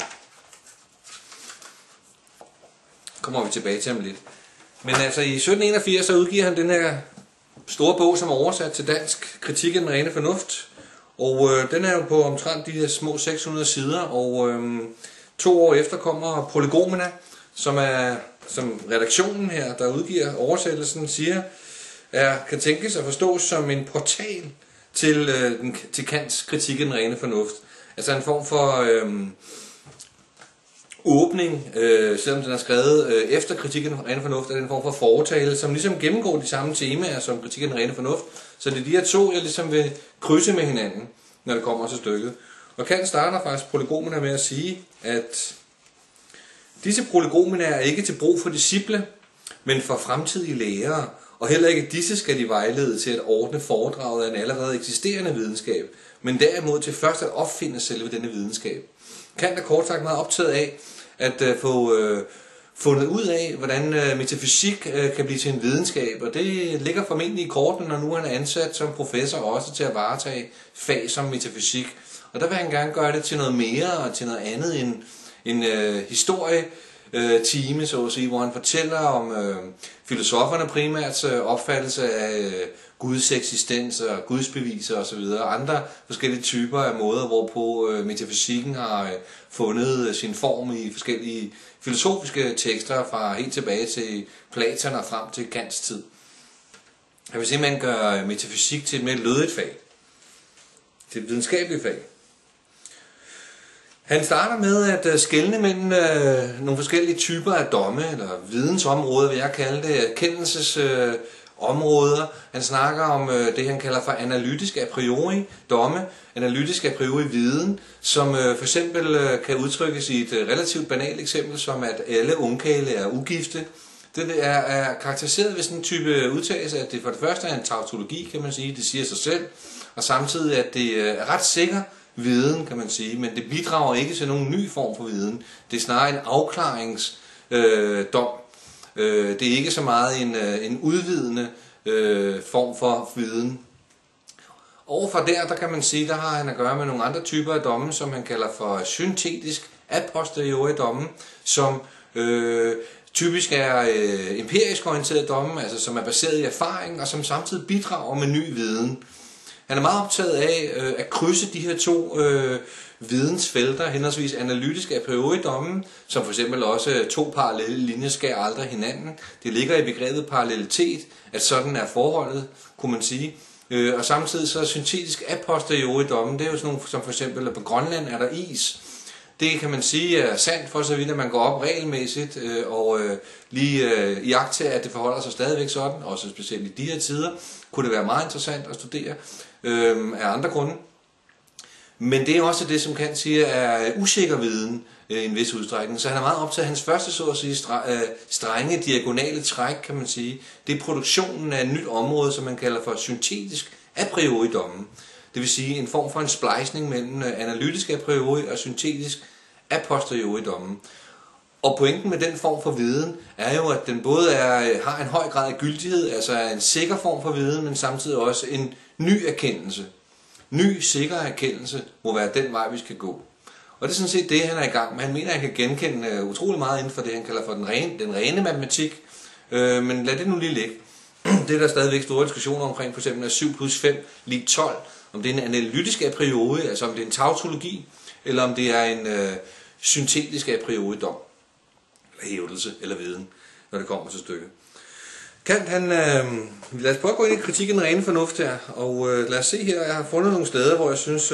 Kommer vi tilbage til ham lidt. Men altså i 1781 så udgiver han den her store bog, som er oversat til dansk, Kritik af den rene fornuft. Og den er jo på omtrent de her små 600 sider, og 2 år efter kommer Prolegomena, som redaktionen her, der udgiver oversættelsen, siger, kan tænkes at forstås som en portal til Kants Kritik af den rene fornuft. Altså en form for åbning, selvom den er skrevet efter Kritik af den rene fornuft, er det en form for foretale, som ligesom gennemgår de samme temaer som Kritik af den rene fornuft. Så det er de her to, jeg ligesom vil krydse med hinanden, når det kommer til stykket. Og Kant starter faktisk Prolegomena med at sige, at disse prolegomena er ikke til brug for disciple, men for fremtidige lærere, og heller ikke disse skal de vejlede til at ordne foredraget af en allerede eksisterende videnskab, men derimod til først at opfinde selve denne videnskab. Kant er kort sagt meget optaget af at få fundet ud af, hvordan metafysik kan blive til en videnskab, og det ligger formentlig i kortene, når nu han er ansat som professor også til at varetage fag som metafysik. Og der vil han gerne gøre det til noget mere og til noget andet end en historietime, så at sige, hvor han fortæller om filosoferne primært opfattelse af Guds eksistens og gudsbeviser osv. Andre forskellige typer af måder, hvorpå metafysikken har fundet sin form i forskellige filosofiske tekster fra helt tilbage til Platon og frem til Kants tid. Han vil simpelthen gøre metafysik til et mere lødigt fag, til et videnskabeligt fag. Han starter med at skelne mellem nogle forskellige typer af domme, eller vidensområder, vil jeg kalde det, erkendelsesområder. Han snakker om det, han kalder for analytisk a priori domme, analytisk a priori viden, som for eksempel kan udtrykkes i et relativt banalt eksempel, som at alle ungkarle er ugifte. Det er karakteriseret ved sådan en type udtalelse, at det for det første er en tautologi, kan man sige, det siger sig selv, og samtidig at det er ret sikker viden, kan man sige, men det bidrager ikke til nogen ny form for viden. Det er snarere en afklaringsdom. Det er ikke så meget en udvidende form for viden. Overfor der kan man sige, der har han at gøre med nogle andre typer af domme, som han kalder for syntetisk a posteriori domme, som typisk er empirisk orienterede domme, altså som er baseret i erfaring, og som samtidig bidrager med ny viden. Han er meget optaget af at krydse de her to vidensfelter, henholdsvis analytisk a priori domme, som for eksempel også to parallelle linjer skærer aldrig hinanden. Det ligger i begrebet parallelitet, at sådan er forholdet, kunne man sige. Og samtidig så er syntetisk a posteriori domme, det er jo sådan nogle, som for eksempel, at på Grønland er der is. Det kan man sige er sandt for så vidt, at man går op regelmæssigt og lige iagttager, at det forholder sig stadigvæk sådan, også specielt i de her tider, kunne det være meget interessant at studere af andre grunde. Men det er også det, som Kant siger, er usikker viden i en vis udstrækning. Så han er meget optaget af hans første, så at sige, strenge diagonale træk, kan man sige. Det er produktionen af et nyt område, som man kalder for syntetisk a priori domme. Det vil sige en form for en splejsning mellem analytisk a priori og syntetisk a posteriori domme. Og pointen med den form for viden er jo, at den både har en høj grad af gyldighed, altså er en sikker form for viden, men samtidig også en ny erkendelse. Ny, sikker erkendelse må være den vej, vi skal gå. Og det er sådan set det, han er i gang med. Han mener, at han kan genkende utrolig meget inden for det, han kalder for den rene matematik. Men lad det nu lige ligge. Det er der stadigvæk store diskussioner omkring, for eksempel at 7 plus 5 lig 12. Om det er en analytisk a priori, altså om det er en tautologi, eller om det er en syntetisk a priori dom, eller hævdelse, eller viden, når det kommer til stykket. Kant, lad os prøve at gå ind i kritikken af ren fornuft her, og lad os se her, jeg har fundet nogle steder, hvor jeg synes,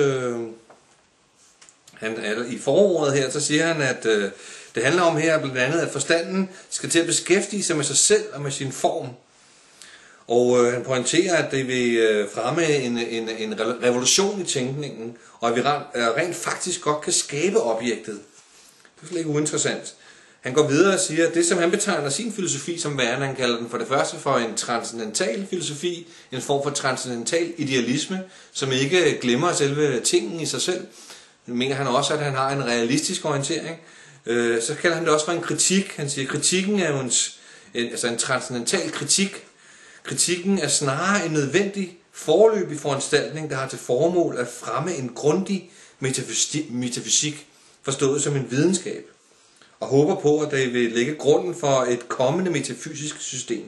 i forordet her, så siger han, at det handler om her blandt andet, at forstanden skal til at beskæftige sig med sig selv og med sin form. Og han pointerer, at det vil fremme en revolution i tænkningen, og at vi rent faktisk godt kan skabe objektet. Det er slet ikke uinteressant. Han går videre og siger, at det, som han betegner sin filosofi som værende, han kalder den for det første for en transcendental filosofi, en form for transcendental idealisme, som ikke glemmer selve tingen i sig selv. Nu mener han også, at han har en realistisk orientering. Så kalder han det også for en kritik. Han siger, at kritikken er jo en transcendental kritik. Kritikken er snarere en nødvendig foreløbig foranstaltning, der har til formål at fremme en grundig metafysik, forstået som en videnskab, og håber på, at det vil lægge grunden for et kommende metafysisk system.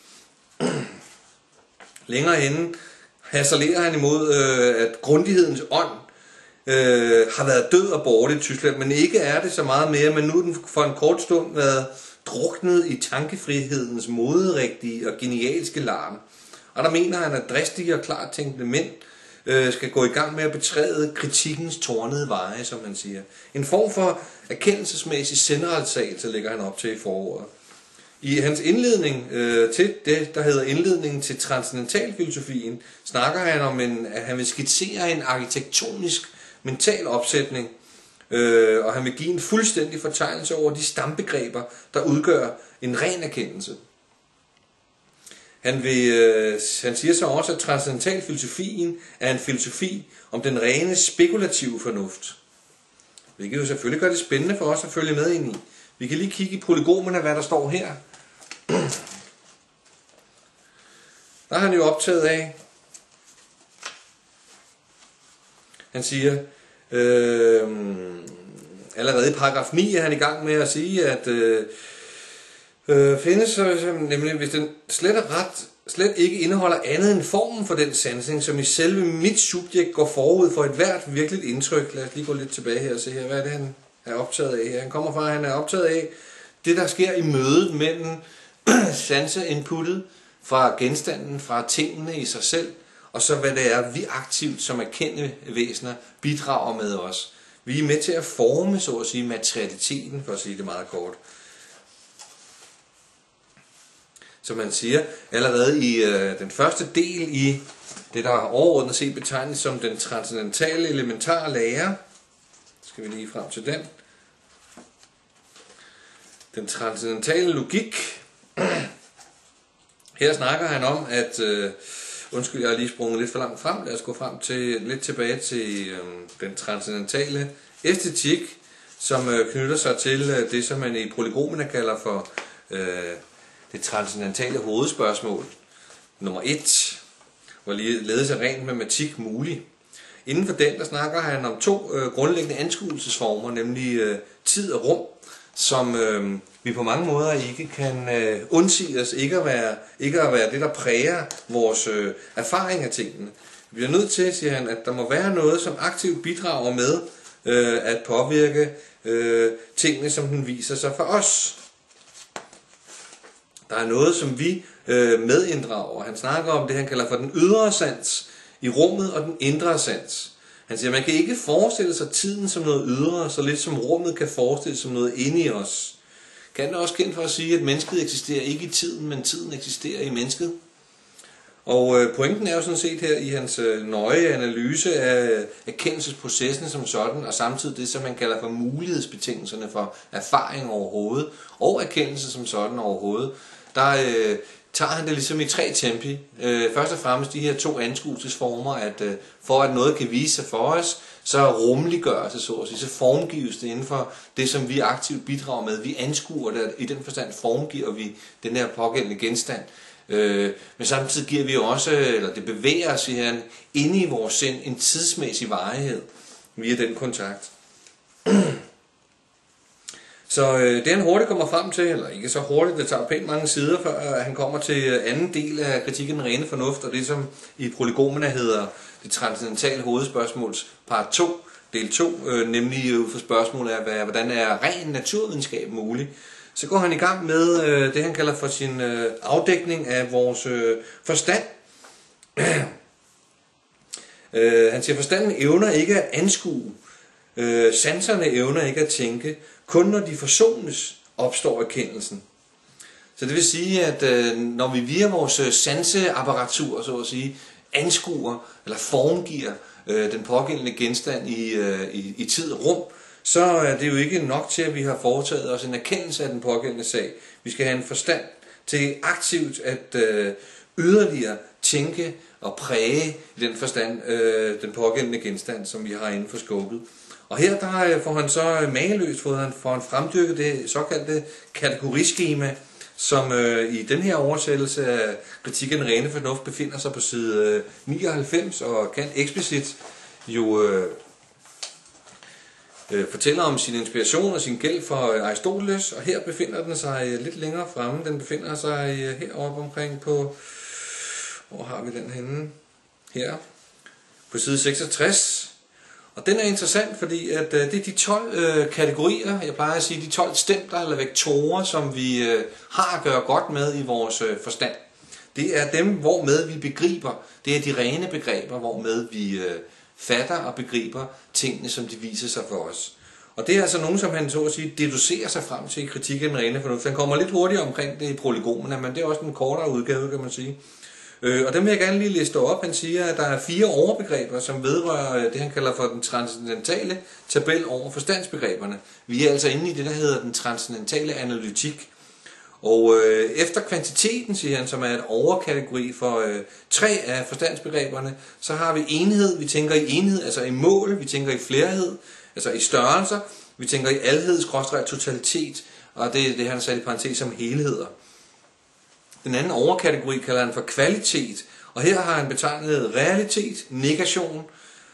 Længere henne harcelerer han imod, at grundighedens ånd har været død og borte i Tyskland, men ikke er det så meget mere, men nu er den for en kort stund været druknet i tankefrihedens moderigtige og genialske larm. Og der mener han, at dristige og klart tænkende mænd skal gå i gang med at betræde kritikkens tornede veje, som han siger. En form for erkendelsesmæssig selvransagelse lægger han op til i forordet. I hans indledning til det, der hedder indledningen til transcendentalfilosofien, snakker han om, at han vil skitsere en arkitektonisk mental opsætning, og han vil give en fuldstændig fortegnelse over de stambegreber, der udgør en ren erkendelse. Han siger så også, at transcendentalfilosofien er en filosofi om den rene spekulative fornuft. Hvilket jo selvfølgelig gør det spændende for os at følge med ind i. Vi kan lige kigge i prolegomerne, hvad der står her. Der er han jo optaget af. Han siger, allerede i paragraf 9 er han i gang med at sige, at findes nemlig, hvis den slet ikke indeholder andet end formen for den sansning, som i selve mit subjekt går forud for et hvert virkeligt indtryk. Lad os lige gå lidt tilbage her og se her, hvad er det, han er optaget af her. Han kommer fra, at han er optaget af det, der sker i mødet mellem sanseinputtet fra genstanden, fra tingene i sig selv, og så hvad det er, vi aktivt som erkendte væsener bidrager med os. Vi er med til at forme, så at sige, materialiteten, for at sige det meget kort. Som man siger, allerede i den første del i det, der overordnet set betegnes som den transcendentale elementare lære, skal vi lige frem til den. Den transcendentale logik. Her snakker han om, at undskyld, jeg har lige sprunget lidt for langt frem. Lad os gå frem til lidt tilbage til den transcendentale æstetik, som knytter sig til det, som man i prolegomene kalder for det transcendentale hovedspørgsmål. Nummer 1, hvor ledes af ren matematik mulig. Inden for den, der snakker han om to grundlæggende anskuelsesformer, nemlig tid og rum, som vi på mange måder ikke kan undsige os, ikke at være det, der præger vores erfaring af tingene. Vi bliver nødt til, siger han, at der må være noget, som aktivt bidrager med at påvirke tingene, som den viser sig for os. Der er noget, som vi medinddrager. Han snakker om det, han kalder for den ydre sans i rummet og den indre sans. Han siger, at man kan ikke forestille sig tiden som noget ydre, så lidt som rummet kan forestille sig som noget inde i os. Kan det også kendt for at sige, at mennesket eksisterer ikke i tiden, men tiden eksisterer i mennesket? Og pointen er jo sådan set her i hans nøje analyse af erkendelsesprocessen som sådan, og samtidig det, som man kalder for mulighedsbetingelserne for erfaring overhovedet, og erkendelse som sådan overhovedet, der tager han det ligesom i 3 tempi. Først og fremmest de her 2 anskuelsesformer, at for at noget kan vise sig for os, så rummeliggøres det, så at sige, så formgives det inden for det, som vi aktivt bidrager med. Vi anskuer det, i den forstand formgiver vi den her pågældende genstand. Men samtidig giver vi også, eller det bevæger os, siger han, inde i vores sind en tidsmæssig varighed via den kontakt. Så det han hurtigt kommer frem til, eller ikke så hurtigt, det tager pænt mange sider, før han kommer til anden del af kritikken af den rene fornuft, og det som i Prolegomena hedder det transcendentale hovedspørgsmåls part 2, del 2, nemlig ud for spørgsmålet af, hvordan er ren naturvidenskab mulig. Så går han i gang med det han kalder for sin afdækning af vores forstand. Han siger, forstanden evner ikke at anskue, sanserne evner ikke at tænke, kun når de forsones, opstår erkendelsen. Så det vil sige, at når vi via vores sanseapparatur, så at sige, anskuer eller formgiver den pågældende genstand i tid og rum, så er det jo ikke nok til, at vi har foretaget os en erkendelse af den pågældende sag. Vi skal have en forstand til aktivt at yderligere tænke og præge i den forstand den pågældende genstand, som vi har inden for skåbet. Og her der får han så mageløst får han fremdyrket det såkaldte kategoriskema, som i den her oversættelse af Kritik af den rene fornuft befinder sig på side 99 og kan eksplicit jo fortæller om sin inspiration og sin gæld for Aristoteles, og her befinder den sig lidt længere fremme. Den befinder sig heroppe omkring på, hvor har vi den henne? Her, på side 66. Og den er interessant, fordi at det er de 12 kategorier, jeg plejer at sige, de 12 stempler eller vektorer, som vi har at gøre godt med i vores forstand. Det er dem, hvormed vi begriber, det er de rene begreber, hvormed vi fatter og begriber tingene, som de viser sig for os. Og det er altså nogen, som han så at sige deducerer sig frem til i Kritik af den rene fornuft. Han kommer lidt hurtigere omkring det i Prolegomena, men det er også en kortere udgave, kan man sige. Og dem vil jeg gerne lige liste op. Han siger, at der er 4 overbegreber, som vedrører det, han kalder for den transcendentale tabel over forstandsbegreberne. Vi er altså inde i det, der hedder den transcendentale analytik. Og efter kvantiteten, siger han, som er et overkategori for 3 af forstandsbegreberne, så har vi enhed. Vi tænker i enhed, altså i mål. Vi tænker i flerhed, altså i størrelser. Vi tænker i alhed/totalitet, og det er det, han har sat i parentes som helheder. Den anden overkategori kalder han for kvalitet, og her har han betegnet realitet, negation,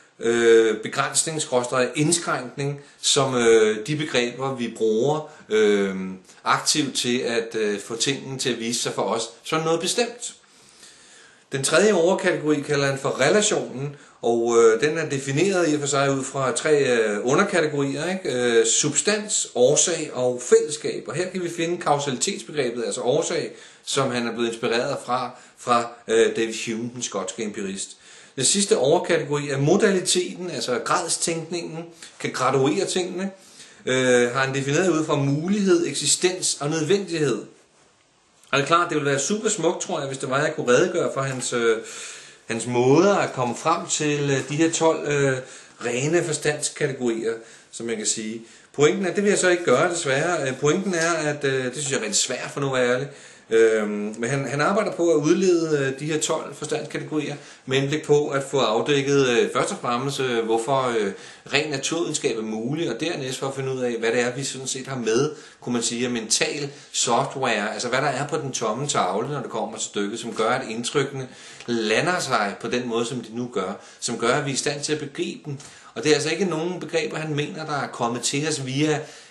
begrænsning/indskrænkning som de begreber, vi bruger aktivt til at få tingene til at vise sig for os som noget bestemt. Den tredje overkategori kalder han for relationen, og den er defineret i og for sig ud fra 3 underkategorier, ikke? Substans, årsag og fællesskab. Og her kan vi finde kausalitetsbegrebet, altså årsag, som han er blevet inspireret fra David Hume, den skotske empirist. Den sidste overkategori er modaliteten, altså gradstænkningen, kan graduere tingene, har han defineret ud fra mulighed, eksistens og nødvendighed. Og det er klart, det ville være super smukt, tror jeg, hvis det var, jeg kunne redegøre for hans måder at komme frem til de her 12 rene forstandskategorier, som man kan sige. Pointen er, det vil jeg så ikke gøre desværre. Pointen er, at det synes jeg er rigtig svært for nu at være ærlig. Men han arbejder på at udlede de her 12 forstandskategorier med henblik på at få afdækket først og fremmest hvorfor ren naturvidenskab er mulig, og dernæst for at finde ud af hvad det er vi sådan set har med, kunne man sige, mental software, altså hvad der er på den tomme tavle, når det kommer til stykket, som gør at indtrykkene lander sig på den måde som de nu gør, som gør at vi er i stand til at begribe dem. Og det er altså ikke nogen begreber han mener der er kommet til os via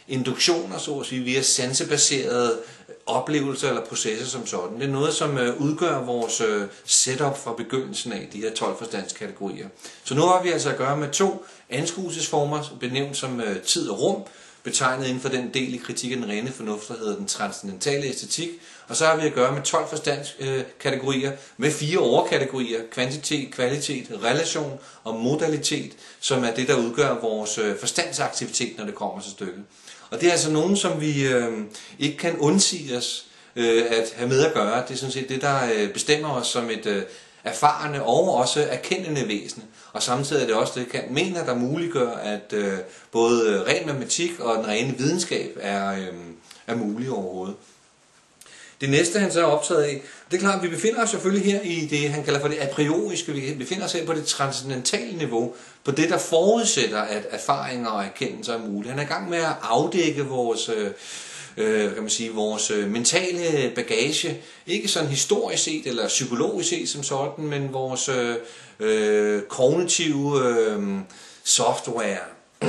induktioner, så at sige, via sansebaserede oplevelser eller processer som sådan. Det er noget, som udgør vores setup fra begyndelsen af de her 12 forstandskategorier. Så nu har vi altså at gøre med 2 anskuelsesformer, benævnt som tid og rum, betegnet inden for den del i kritik af den rene fornuft, der hedder den transcendentale æstetik. Og så har vi at gøre med 12 forstandskategorier med 4 overkategorier: kvantitet, kvalitet, relation og modalitet, som er det, der udgør vores forstandsaktivitet, når det kommer til stykket. Og det er altså nogen, som vi ikke kan undsige os at have med at gøre. Det er sådan set det, der bestemmer os som et erfarne og også erkendende væsen. Og samtidig er det også det, Kant mener, der muliggør, at både ren matematik og den rene videnskab er mulige overhovedet. Det næste, han så er optaget af, det er klart, at vi befinder os selvfølgelig her i det, han kalder for det a prioriske. Vi befinder os her på det transcendentale niveau, på det, der forudsætter, at erfaringer og erkendelser er mulige. Han er i gang med at afdække vores vores mentale bagage, ikke sådan historisk set eller psykologisk set som sådan, men vores kognitive software.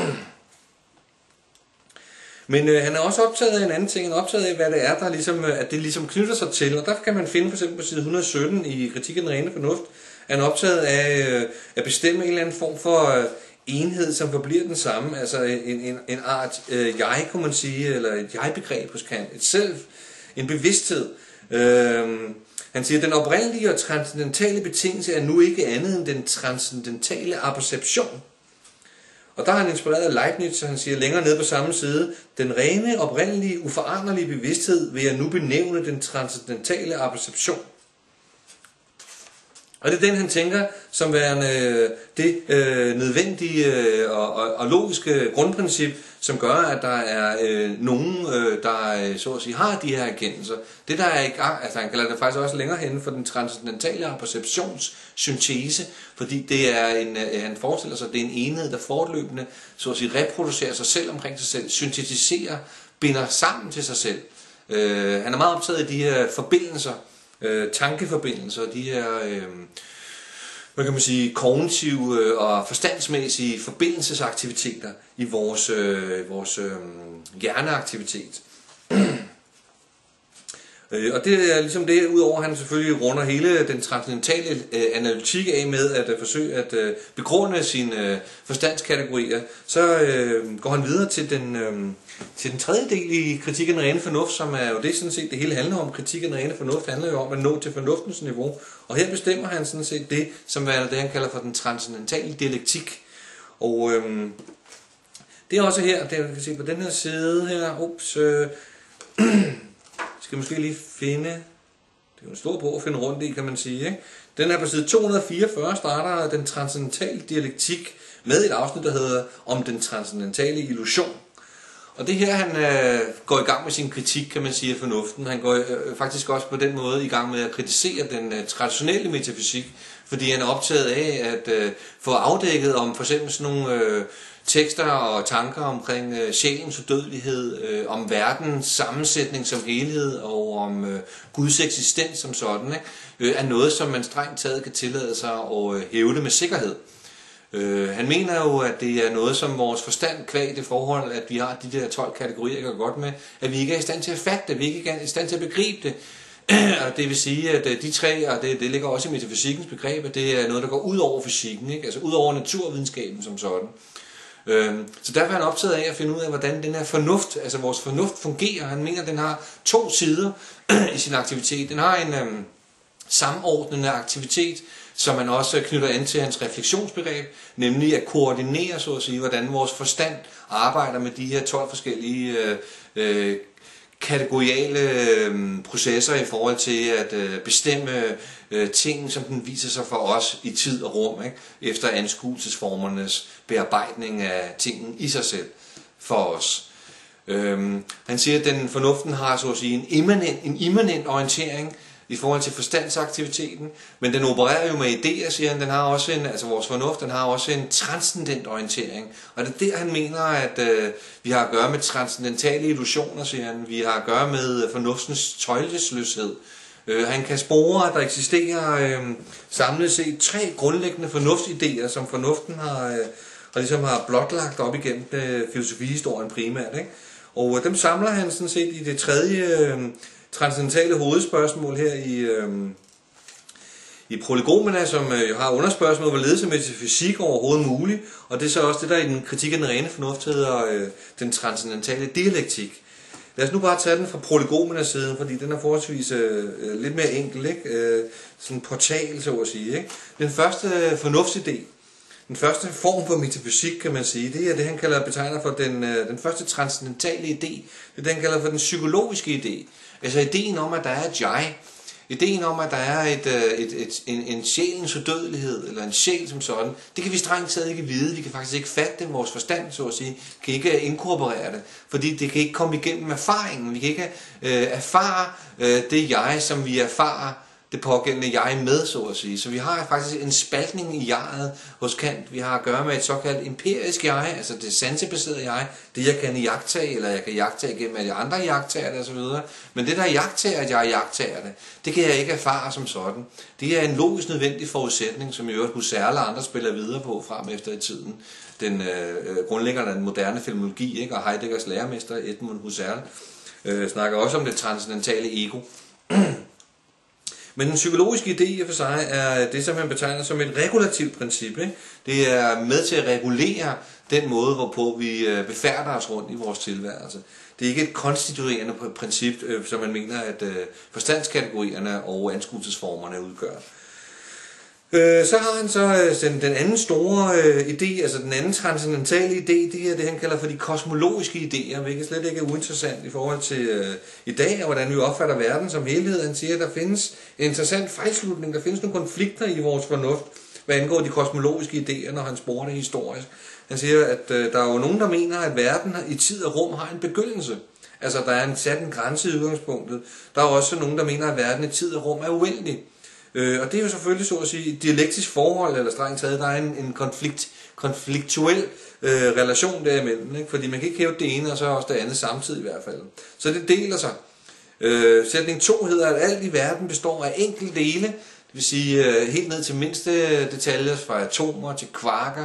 Men han er også optaget af en anden ting, han er optaget af, hvad det er, der ligesom, at det ligesom knytter sig til. Og der kan man finde for eksempel på side 117 i Kritik af den rene fornuft, han er optaget af at bestemme en eller anden form for enhed, som forbliver den samme, altså en art jeg, kunne man sige, eller et jeg-begreb hos Kant, et selv, en bevidsthed. Han siger, at den oprindelige og transcendentale betingelse er nu ikke andet end den transcendentale apperception. Og der er han inspireret af Leibniz, så han siger længere nede på samme side, den rene, oprindelige, uforanderlige bevidsthed vil jeg nu benævne den transcendentale apperception. Og det er den, han tænker som værende det nødvendige og logiske grundprincip, som gør, at der er nogen, der så at sige har de her erkendelser. Det der er i gang, altså han kalder det faktisk også længere hen for den transcendentale apperceptionssyntese, fordi det er han forestiller sig, at det er en enhed, der fortløbende så at sige reproducerer sig selv omkring sig selv, syntetiserer, binder sammen til sig selv. Han er meget optaget af de her forbindelser, tankeforbindelser, de her hvad kan man sige, kognitive og forstandsmæssige forbindelsesaktiviteter i vores hjerneaktivitet. Og det er ligesom det, udover han selvfølgelig runder hele den transcendentale analytik af med at forsøge at begrunde sine forstandskategorier, så går han videre til den tredje del i Kritik af den rene fornuft, som er jo det sådan set det hele handler om. Kritik af den rene fornuft handler jo om at nå til fornuftens niveau, og her bestemmer han sådan set det, som er det han kalder for den transcendentale dialektik. Og det er også her, det man kan se på den her side her, skal måske lige finde, det er jo en stor bog at finde rundt i, kan man sige, ikke? Den er på side 244, starter den transcendentale dialektik med et afsnit, der hedder om den transcendentale illusion. Og det her, han går i gang med sin kritik, kan man sige, af fornuften. Han går faktisk også på den måde i gang med at kritisere den traditionelle metafysik, fordi han er optaget af at få afdækket om for eksempel sådan nogle tekster og tanker omkring sjælens udødelighed, om verdens sammensætning som helhed og om Guds eksistens som sådan, ikke? Er noget, som man strengt taget kan tillade sig at hævde med sikkerhed. Han mener jo, at det er noget, som vores forstand kvad det forhold, at vi har de der 12 kategorier, går godt med, at vi ikke er i stand til at fatte det, vi ikke er i stand til at begribe det. Og det vil sige, at de tre, og det ligger også i metafysikkens begreb, at det er noget, der går ud over fysikken, ikke? Altså ud over naturvidenskaben som sådan. Så derfor er han optaget af at finde ud af, hvordan den her fornuft, altså vores fornuft fungerer. Han mener, at den har 2 sider i sin aktivitet. Den har en samordnende aktivitet, som man også knytter an til hans refleksionsbegreb, nemlig at koordinere, så at sige, hvordan vores forstand arbejder med de her 12 forskellige kategoriale processer i forhold til at bestemme ting, som den viser sig for os i tid og rum, ikke? Efter anskuelsesformernes bearbejdning af tingen i sig selv for os. Han siger, at den fornuften har så at sige en immanent orientering i forhold til forstandsaktiviteten, men den opererer jo med idéer, siger han. Den har også altså vores fornuft, den har også en transcendent orientering. Og det er der, han mener, at vi har at gøre med transcendentale illusioner, siger han. Vi har at gøre med fornuftens tøjlesløshed. Han kan spore, at der eksisterer samlet set 3 grundlæggende fornuftsidéer, som fornuften har blotlagt op igennem filosofihistorien primært, ikke? Og dem samler han sådan set i det tredje transcendentale hovedspørgsmål her i Prolegomena, som jo har underspørgsmålet, hvorledes er metafysik overhovedet muligt, og det er så også det, der i den kritik af den rene fornuft hedder den transcendentale dialektik. Lad os nu bare tage den fra Prolegomena-siden, fordi den er forholdsvis lidt mere enkel, ikke? Sådan en portal, så at sige. Ikke? Den første fornuftsidé, den første form for metafysik, kan man sige, det er det, han betegner for den første transcendentale idé. Det er det, han kalder for den psykologiske idé. Altså ideen om, at der er et jeg. Ideen om, at der er en sjælens udødelighed, eller en sjæl som sådan, det kan vi strengt taget ikke vide. Vi kan faktisk ikke fatte det. Vores forstand, så at sige, kan ikke inkorporere det. Fordi det kan ikke komme igennem erfaringen. Vi kan ikke erfare det jeg, som vi erfarer det pågældende jeg med, så at sige. Så vi har faktisk en spaltning i jeget hos Kant. Vi har at gøre med et såkaldt empirisk jeg, altså det sansebaserede jeg, det jeg kan iagttage, eller jeg kan iagttage gennem, at de andre iagttager det osv. Men det der iagttager, at jeg iagttager det, det kan jeg ikke erfare som sådan. Det er en logisk nødvendig forudsætning, som i øvrigt Husserl og andre spiller videre på frem efter i tiden. Den grundlæggeren af den moderne filmologi, ikke? Og Heideggers lærermester Edmund Husserl snakker også om det transcendentale ego. Men den psykologiske idé for sig er det, som han betegner som et regulativt princip. Ikke? Det er med til at regulere den måde, hvorpå vi befærder os rundt i vores tilværelse. Det er ikke et konstituerende princip, som man mener, at forstandskategorierne og anskuelsesformerne udgør. Så har han så den anden store idé, altså den anden transcendentale idé, det er det, han kalder for de kosmologiske idéer, hvilket slet ikke er uinteressant i forhold til i dag, og hvordan vi opfatter verden som helhed. Han siger, at der findes en interessant fejlslutning, der findes nogle konflikter i vores fornuft, hvad angår de kosmologiske idéer, når han sporer det historisk. Han siger, at der er jo nogen, der mener, at verden i tid og rum har en begyndelse. Altså, der er sat en grænse i udgangspunktet. Der er også nogen, der mener, at verden i tid og rum er uendelig. Og det er jo selvfølgelig, så at sige, et dialektisk forhold, eller strengt taget, der er en konfliktuel relation derimellem, ikke? Fordi man kan ikke hæve det ene, og så også det andet samtidig i hvert fald. Så det deler sig. Sætning 2 hedder, at alt i verden består af enkelte dele, det vil sige helt ned til mindste detaljer, fra atomer til kvarker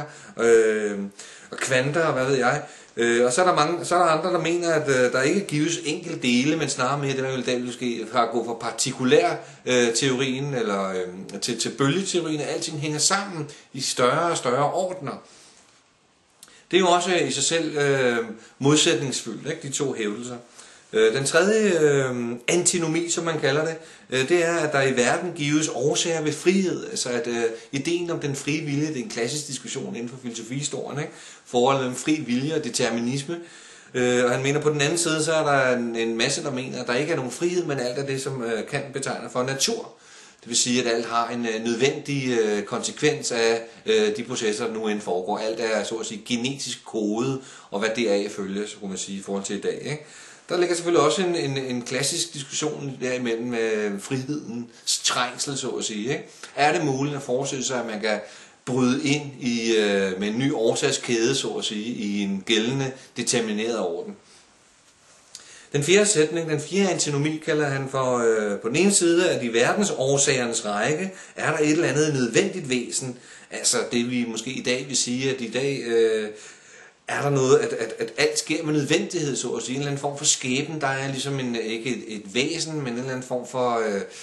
og kvanter, og hvad ved jeg. Og så er der andre, der mener, at der ikke gives enkelte dele, men snarere mere det, man vil måske har gå fra partikulærteorien eller til bølgeteorien, at alting hænger sammen i større og større ordner. Det er jo også i sig selv modsætningsfyldt, ikke? De to hævdelser. Den tredje antinomi, som man kalder det, det er, at der i verden gives årsager ved frihed. Altså at ideen om den frie vilje, det er en klassisk diskussion inden for filosofihistorien, ikke? Forholdet mellem fri vilje og determinisme. Og han mener på den anden side, så er der en masse, der mener, at der ikke er nogen frihed, men alt er det, som Kant betegner for natur. Det vil sige, at alt har en nødvendig konsekvens af de processer, der nu end foregår. Alt er så at sige genetisk kodet, og hvad det er følger, så kunne man sige, i forhold til i dag, ikke? Der ligger selvfølgelig også en klassisk diskussion derimellem med frihedens trængsel, så at sige. Ikke? Er det muligt at forestille sig, at man kan bryde ind med en ny årsagskæde, så at sige, i en gældende determineret orden? Den fjerde sætning, den fjerde antinomi, kalder han for på den ene side, at i verdensårsagernes række er der et eller andet nødvendigt væsen. Altså det vi måske i dag vil sige, at i dag er der noget, at alt sker med nødvendighed, så at sige. En eller anden form for skæbne, der er ligesom ikke et væsen, men en eller anden form for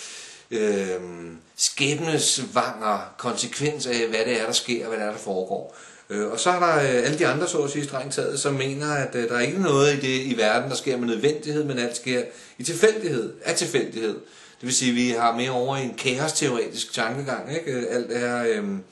skæbnesvanger konsekvens af, hvad det er, der sker, og hvad det er, der foregår. Og så er der alle de andre, så at sige, strengt taget, som mener, at der er ikke noget i verden, der sker med nødvendighed, men alt sker i tilfældighed, af tilfældighed. Det vil sige, at vi har mere over i en kaosteoretisk tankegang, ikke? Alt er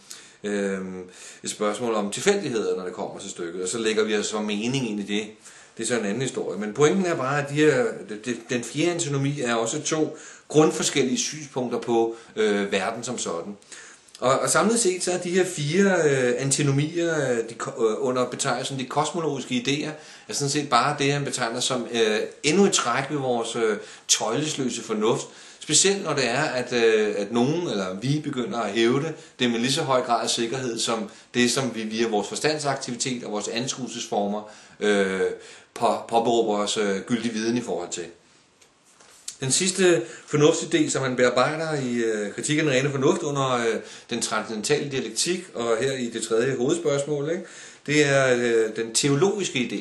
et spørgsmål om tilfældigheder, når det kommer til stykket, og så lægger vi os så mening ind i det. Det er så en anden historie. Men pointen er bare, at den fjerde antinomi er også to grundforskellige synspunkter på verden som sådan. Og samlet set så er de her fire antinomier under betegnelsen de kosmologiske idéer, er sådan set bare det, han betegner som endnu et træk ved vores tøjlesløse fornuft. Specielt når det er, at nogen eller vi begynder at hævde det med lige så høj grad af sikkerhed som det, som vi via vores forstandsaktivitet og vores anskuelsesformer påberåber os gyldig viden i forhold til. Den sidste fornuftsidé, som man bearbejder i kritikken af den rene fornuft under den transcendentale dialektik, og her i det tredje hovedspørgsmål, ikke? Det er den teologiske idé.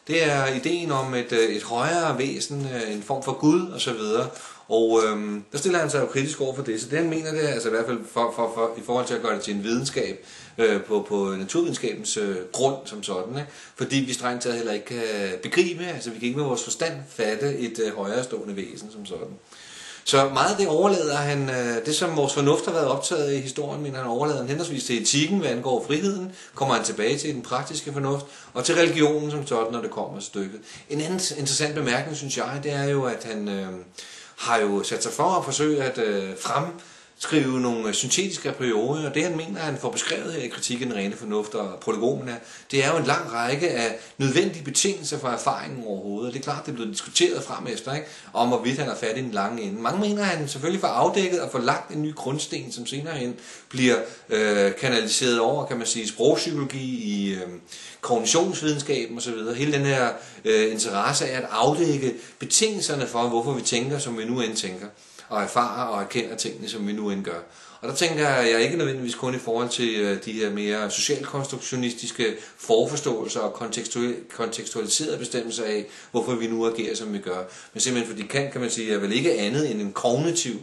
Det er ideen om et højere væsen, en form for Gud osv. Og der stiller han sig jo kritisk over for det, så det han mener det er, altså i hvert fald i forhold til at gøre det til en videnskab på naturvidenskabens grund som sådan, ikke? Fordi vi strengt taget heller ikke kan begribe, altså vi kan ikke med vores forstand fatte et højere stående væsen som sådan. Så meget af det overlader han, det som vores fornuft har været optaget i historien, mener han overlader han henholdsvis til etikken, hvad angår friheden, kommer han tilbage til den praktiske fornuft, og til religionen som sådan, når det kommer til stykket. En anden interessant bemærkning, synes jeg, det er jo, at han har jo sat sig for at forsøge at fremskrive nogle syntetiske a priori, og det han mener, han får beskrevet her i kritikken af den rene fornuft og prolegomen er, det er jo en lang række af nødvendige betingelser for erfaringen overhovedet. Det er klart, det er blevet diskuteret frem efter, ikke? Om hvorvidt han er fat i den lange ende. Mange mener, at han selvfølgelig får afdækket og får lagt en ny grundsten, som senere hen bliver kanaliseret over, kan man sige, sprogpsykologi i kognitionsvidenskaben osv. Hele den her interesse af at afdække betingelserne for, hvorfor vi tænker, som vi nu end tænker, og erfarer og erkender tingene, som vi nu end gør. Og der tænker jeg ikke nødvendigvis kun i forhold til de her mere socialkonstruktionistiske forforståelser og kontekstualiserede bestemmelser af, hvorfor vi nu agerer, som vi gør. Men simpelthen fordi kan man sige, er vel ikke andet end en kognitiv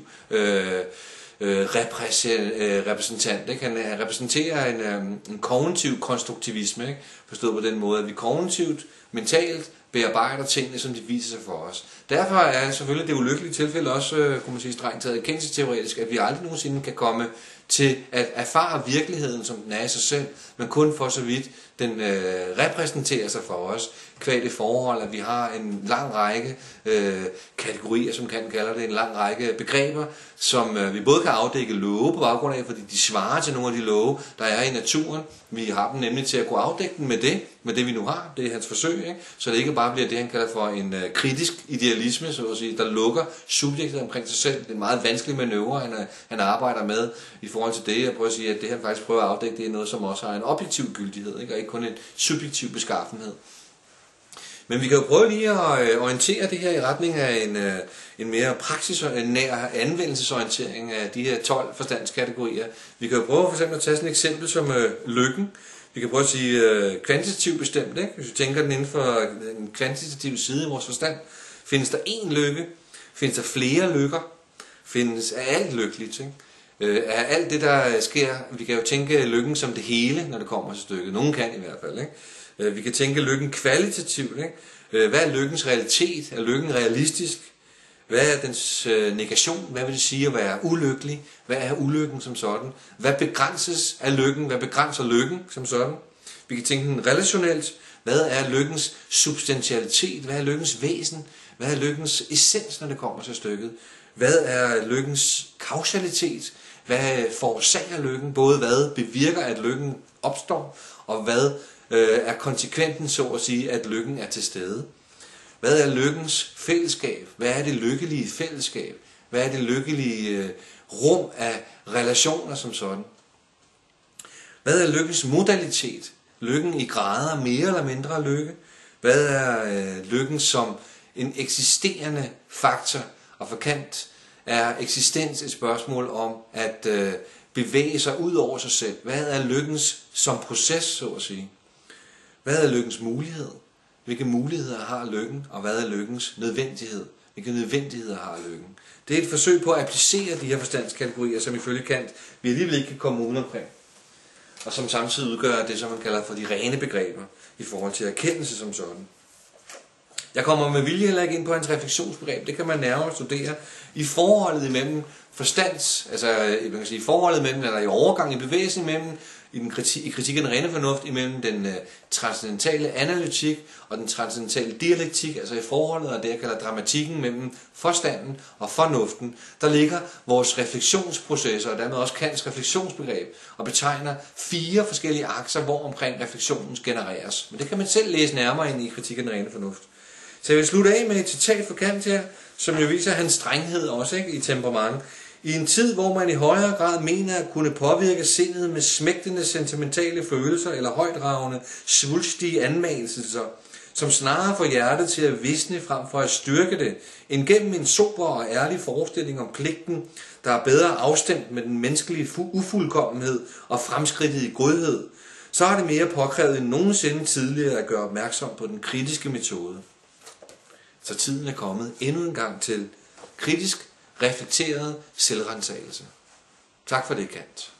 repræsentant. Ikke? Han repræsenterer en kognitiv konstruktivisme, ikke? Forstået på den måde, at vi kognitivt, mentalt bearbejder tingene, som de viser sig for os. Derfor er selvfølgelig det ulykkelige tilfælde også, kunne man sige, strengt taget erkendelsesteoretisk, at vi aldrig nogensinde kan komme til at erfare virkeligheden, som den er i sig selv, men kun for så vidt den repræsenterer sig for os, kvad det forhold, at vi har en lang række kategorier, som kan kalde det, en lang række begreber, som vi både kan afdække love på baggrund af, fordi de svarer til nogle af de love, der er i naturen. Vi har dem nemlig til at kunne afdække den med det vi nu har. Det er hans forsøg, ikke? Så det ikke bare bliver det, han kalder for en kritisk idealisme, så at sige, der lukker subjektet omkring sig selv. Det er en meget vanskelig manøvre, han arbejder med i forhold til det. Jeg prøver at sige, at det han faktisk prøver at afdække, det er noget, som også har en objektiv gyldighed, ikke? Og ikke kun en subjektiv beskaffenhed. Men vi kan jo prøve lige at orientere det her i retning af en mere praksisnær anvendelsesorientering af de her 12 forstandskategorier. Vi kan jo prøve for eksempel at tage sådan et eksempel som lykken. Vi kan prøve at sige kvantitativt bestemt, ikke? Hvis vi tænker den inden for en kvantitativ side i vores forstand. Findes der én lykke? Findes der flere lykker? Er alt lykkeligt? Ikke? Er alt det, der sker, vi kan jo tænke lykken som det hele, når det kommer til stykket. Nogen kan i hvert fald, ikke? Vi kan tænke lykken kvalitativt, ikke? Hvad er lykkens realitet? Er lykken realistisk? Hvad er dens negation? Hvad vil det sige at være ulykkelig? Hvad er ulykken som sådan? Hvad begrænses af lykken? Hvad begrænser lykken som sådan? Vi kan tænke den relationelt. Hvad er lykkens substantialitet? Hvad er lykkens væsen? Hvad er lykkens essens, når det kommer til stykket? Hvad er lykkens kausalitet? Hvad forårsager lykken? Både hvad bevirker, at lykken opstår, og hvad er konsekventen, så at sige, at lykken er til stede? Hvad er lykkens fællesskab? Hvad er det lykkelige fællesskab? Hvad er det lykkelige rum af relationer som sådan? Hvad er lykkens modalitet? Lykken i grader, mere eller mindre lykke? Hvad er lykken som en eksisterende faktor? Og for Kant er eksistens et spørgsmål om at bevæge sig ud over sig selv. Hvad er lykkens som proces, så at sige? Hvad er lykkens mulighed? Hvilke muligheder har lykken, og hvad er lykkens nødvendighed? Hvilke nødvendigheder har lykken? Det er et forsøg på at applicere de her forstandskategorier, som ifølge Kant vi alligevel ikke kan komme uden omkring, og som samtidig udgør det, som man kalder for de rene begreber i forhold til erkendelse som sådan. Jeg kommer med vilje heller ikke ind på hans refleksionsbegreb. Det kan man nærmere studere i forholdet imellem forstands, altså man kan sige, forholdet mellem, eller i overgang i bevægelsen imellem, i kritikken af den rene fornuft, imellem den transcendentale analytik og den transcendentale dialektik, altså i forholdet af det, jeg kalder dramatikken mellem forstanden og fornuften, der ligger vores refleksionsprocesser, og dermed også Kants refleksionsbegreb, og betegner 4 forskellige akser, hvor omkring refleksionen genereres. Men det kan man selv læse nærmere ind i kritikken af den rene fornuft. Så jeg vil slutte af med et citat fra Kant her, som jo viser hans strenghed også, ikke, i temperament. I en tid, hvor man i højere grad mener at kunne påvirke sindet med smægtende sentimentale følelser eller højdragende, svulstige anmagelser, som snarere får hjertet til at visne frem for at styrke det, end gennem en sober og ærlig forestilling om pligten, der er bedre afstemt med den menneskelige ufuldkommenhed og fremskridtet i godhed, så er det mere påkrævet end nogensinde tidligere at gøre opmærksom på den kritiske metode. Så tiden er kommet endnu en gang til kritisk reflekteret selvrensagelse. Tak for det, Kant.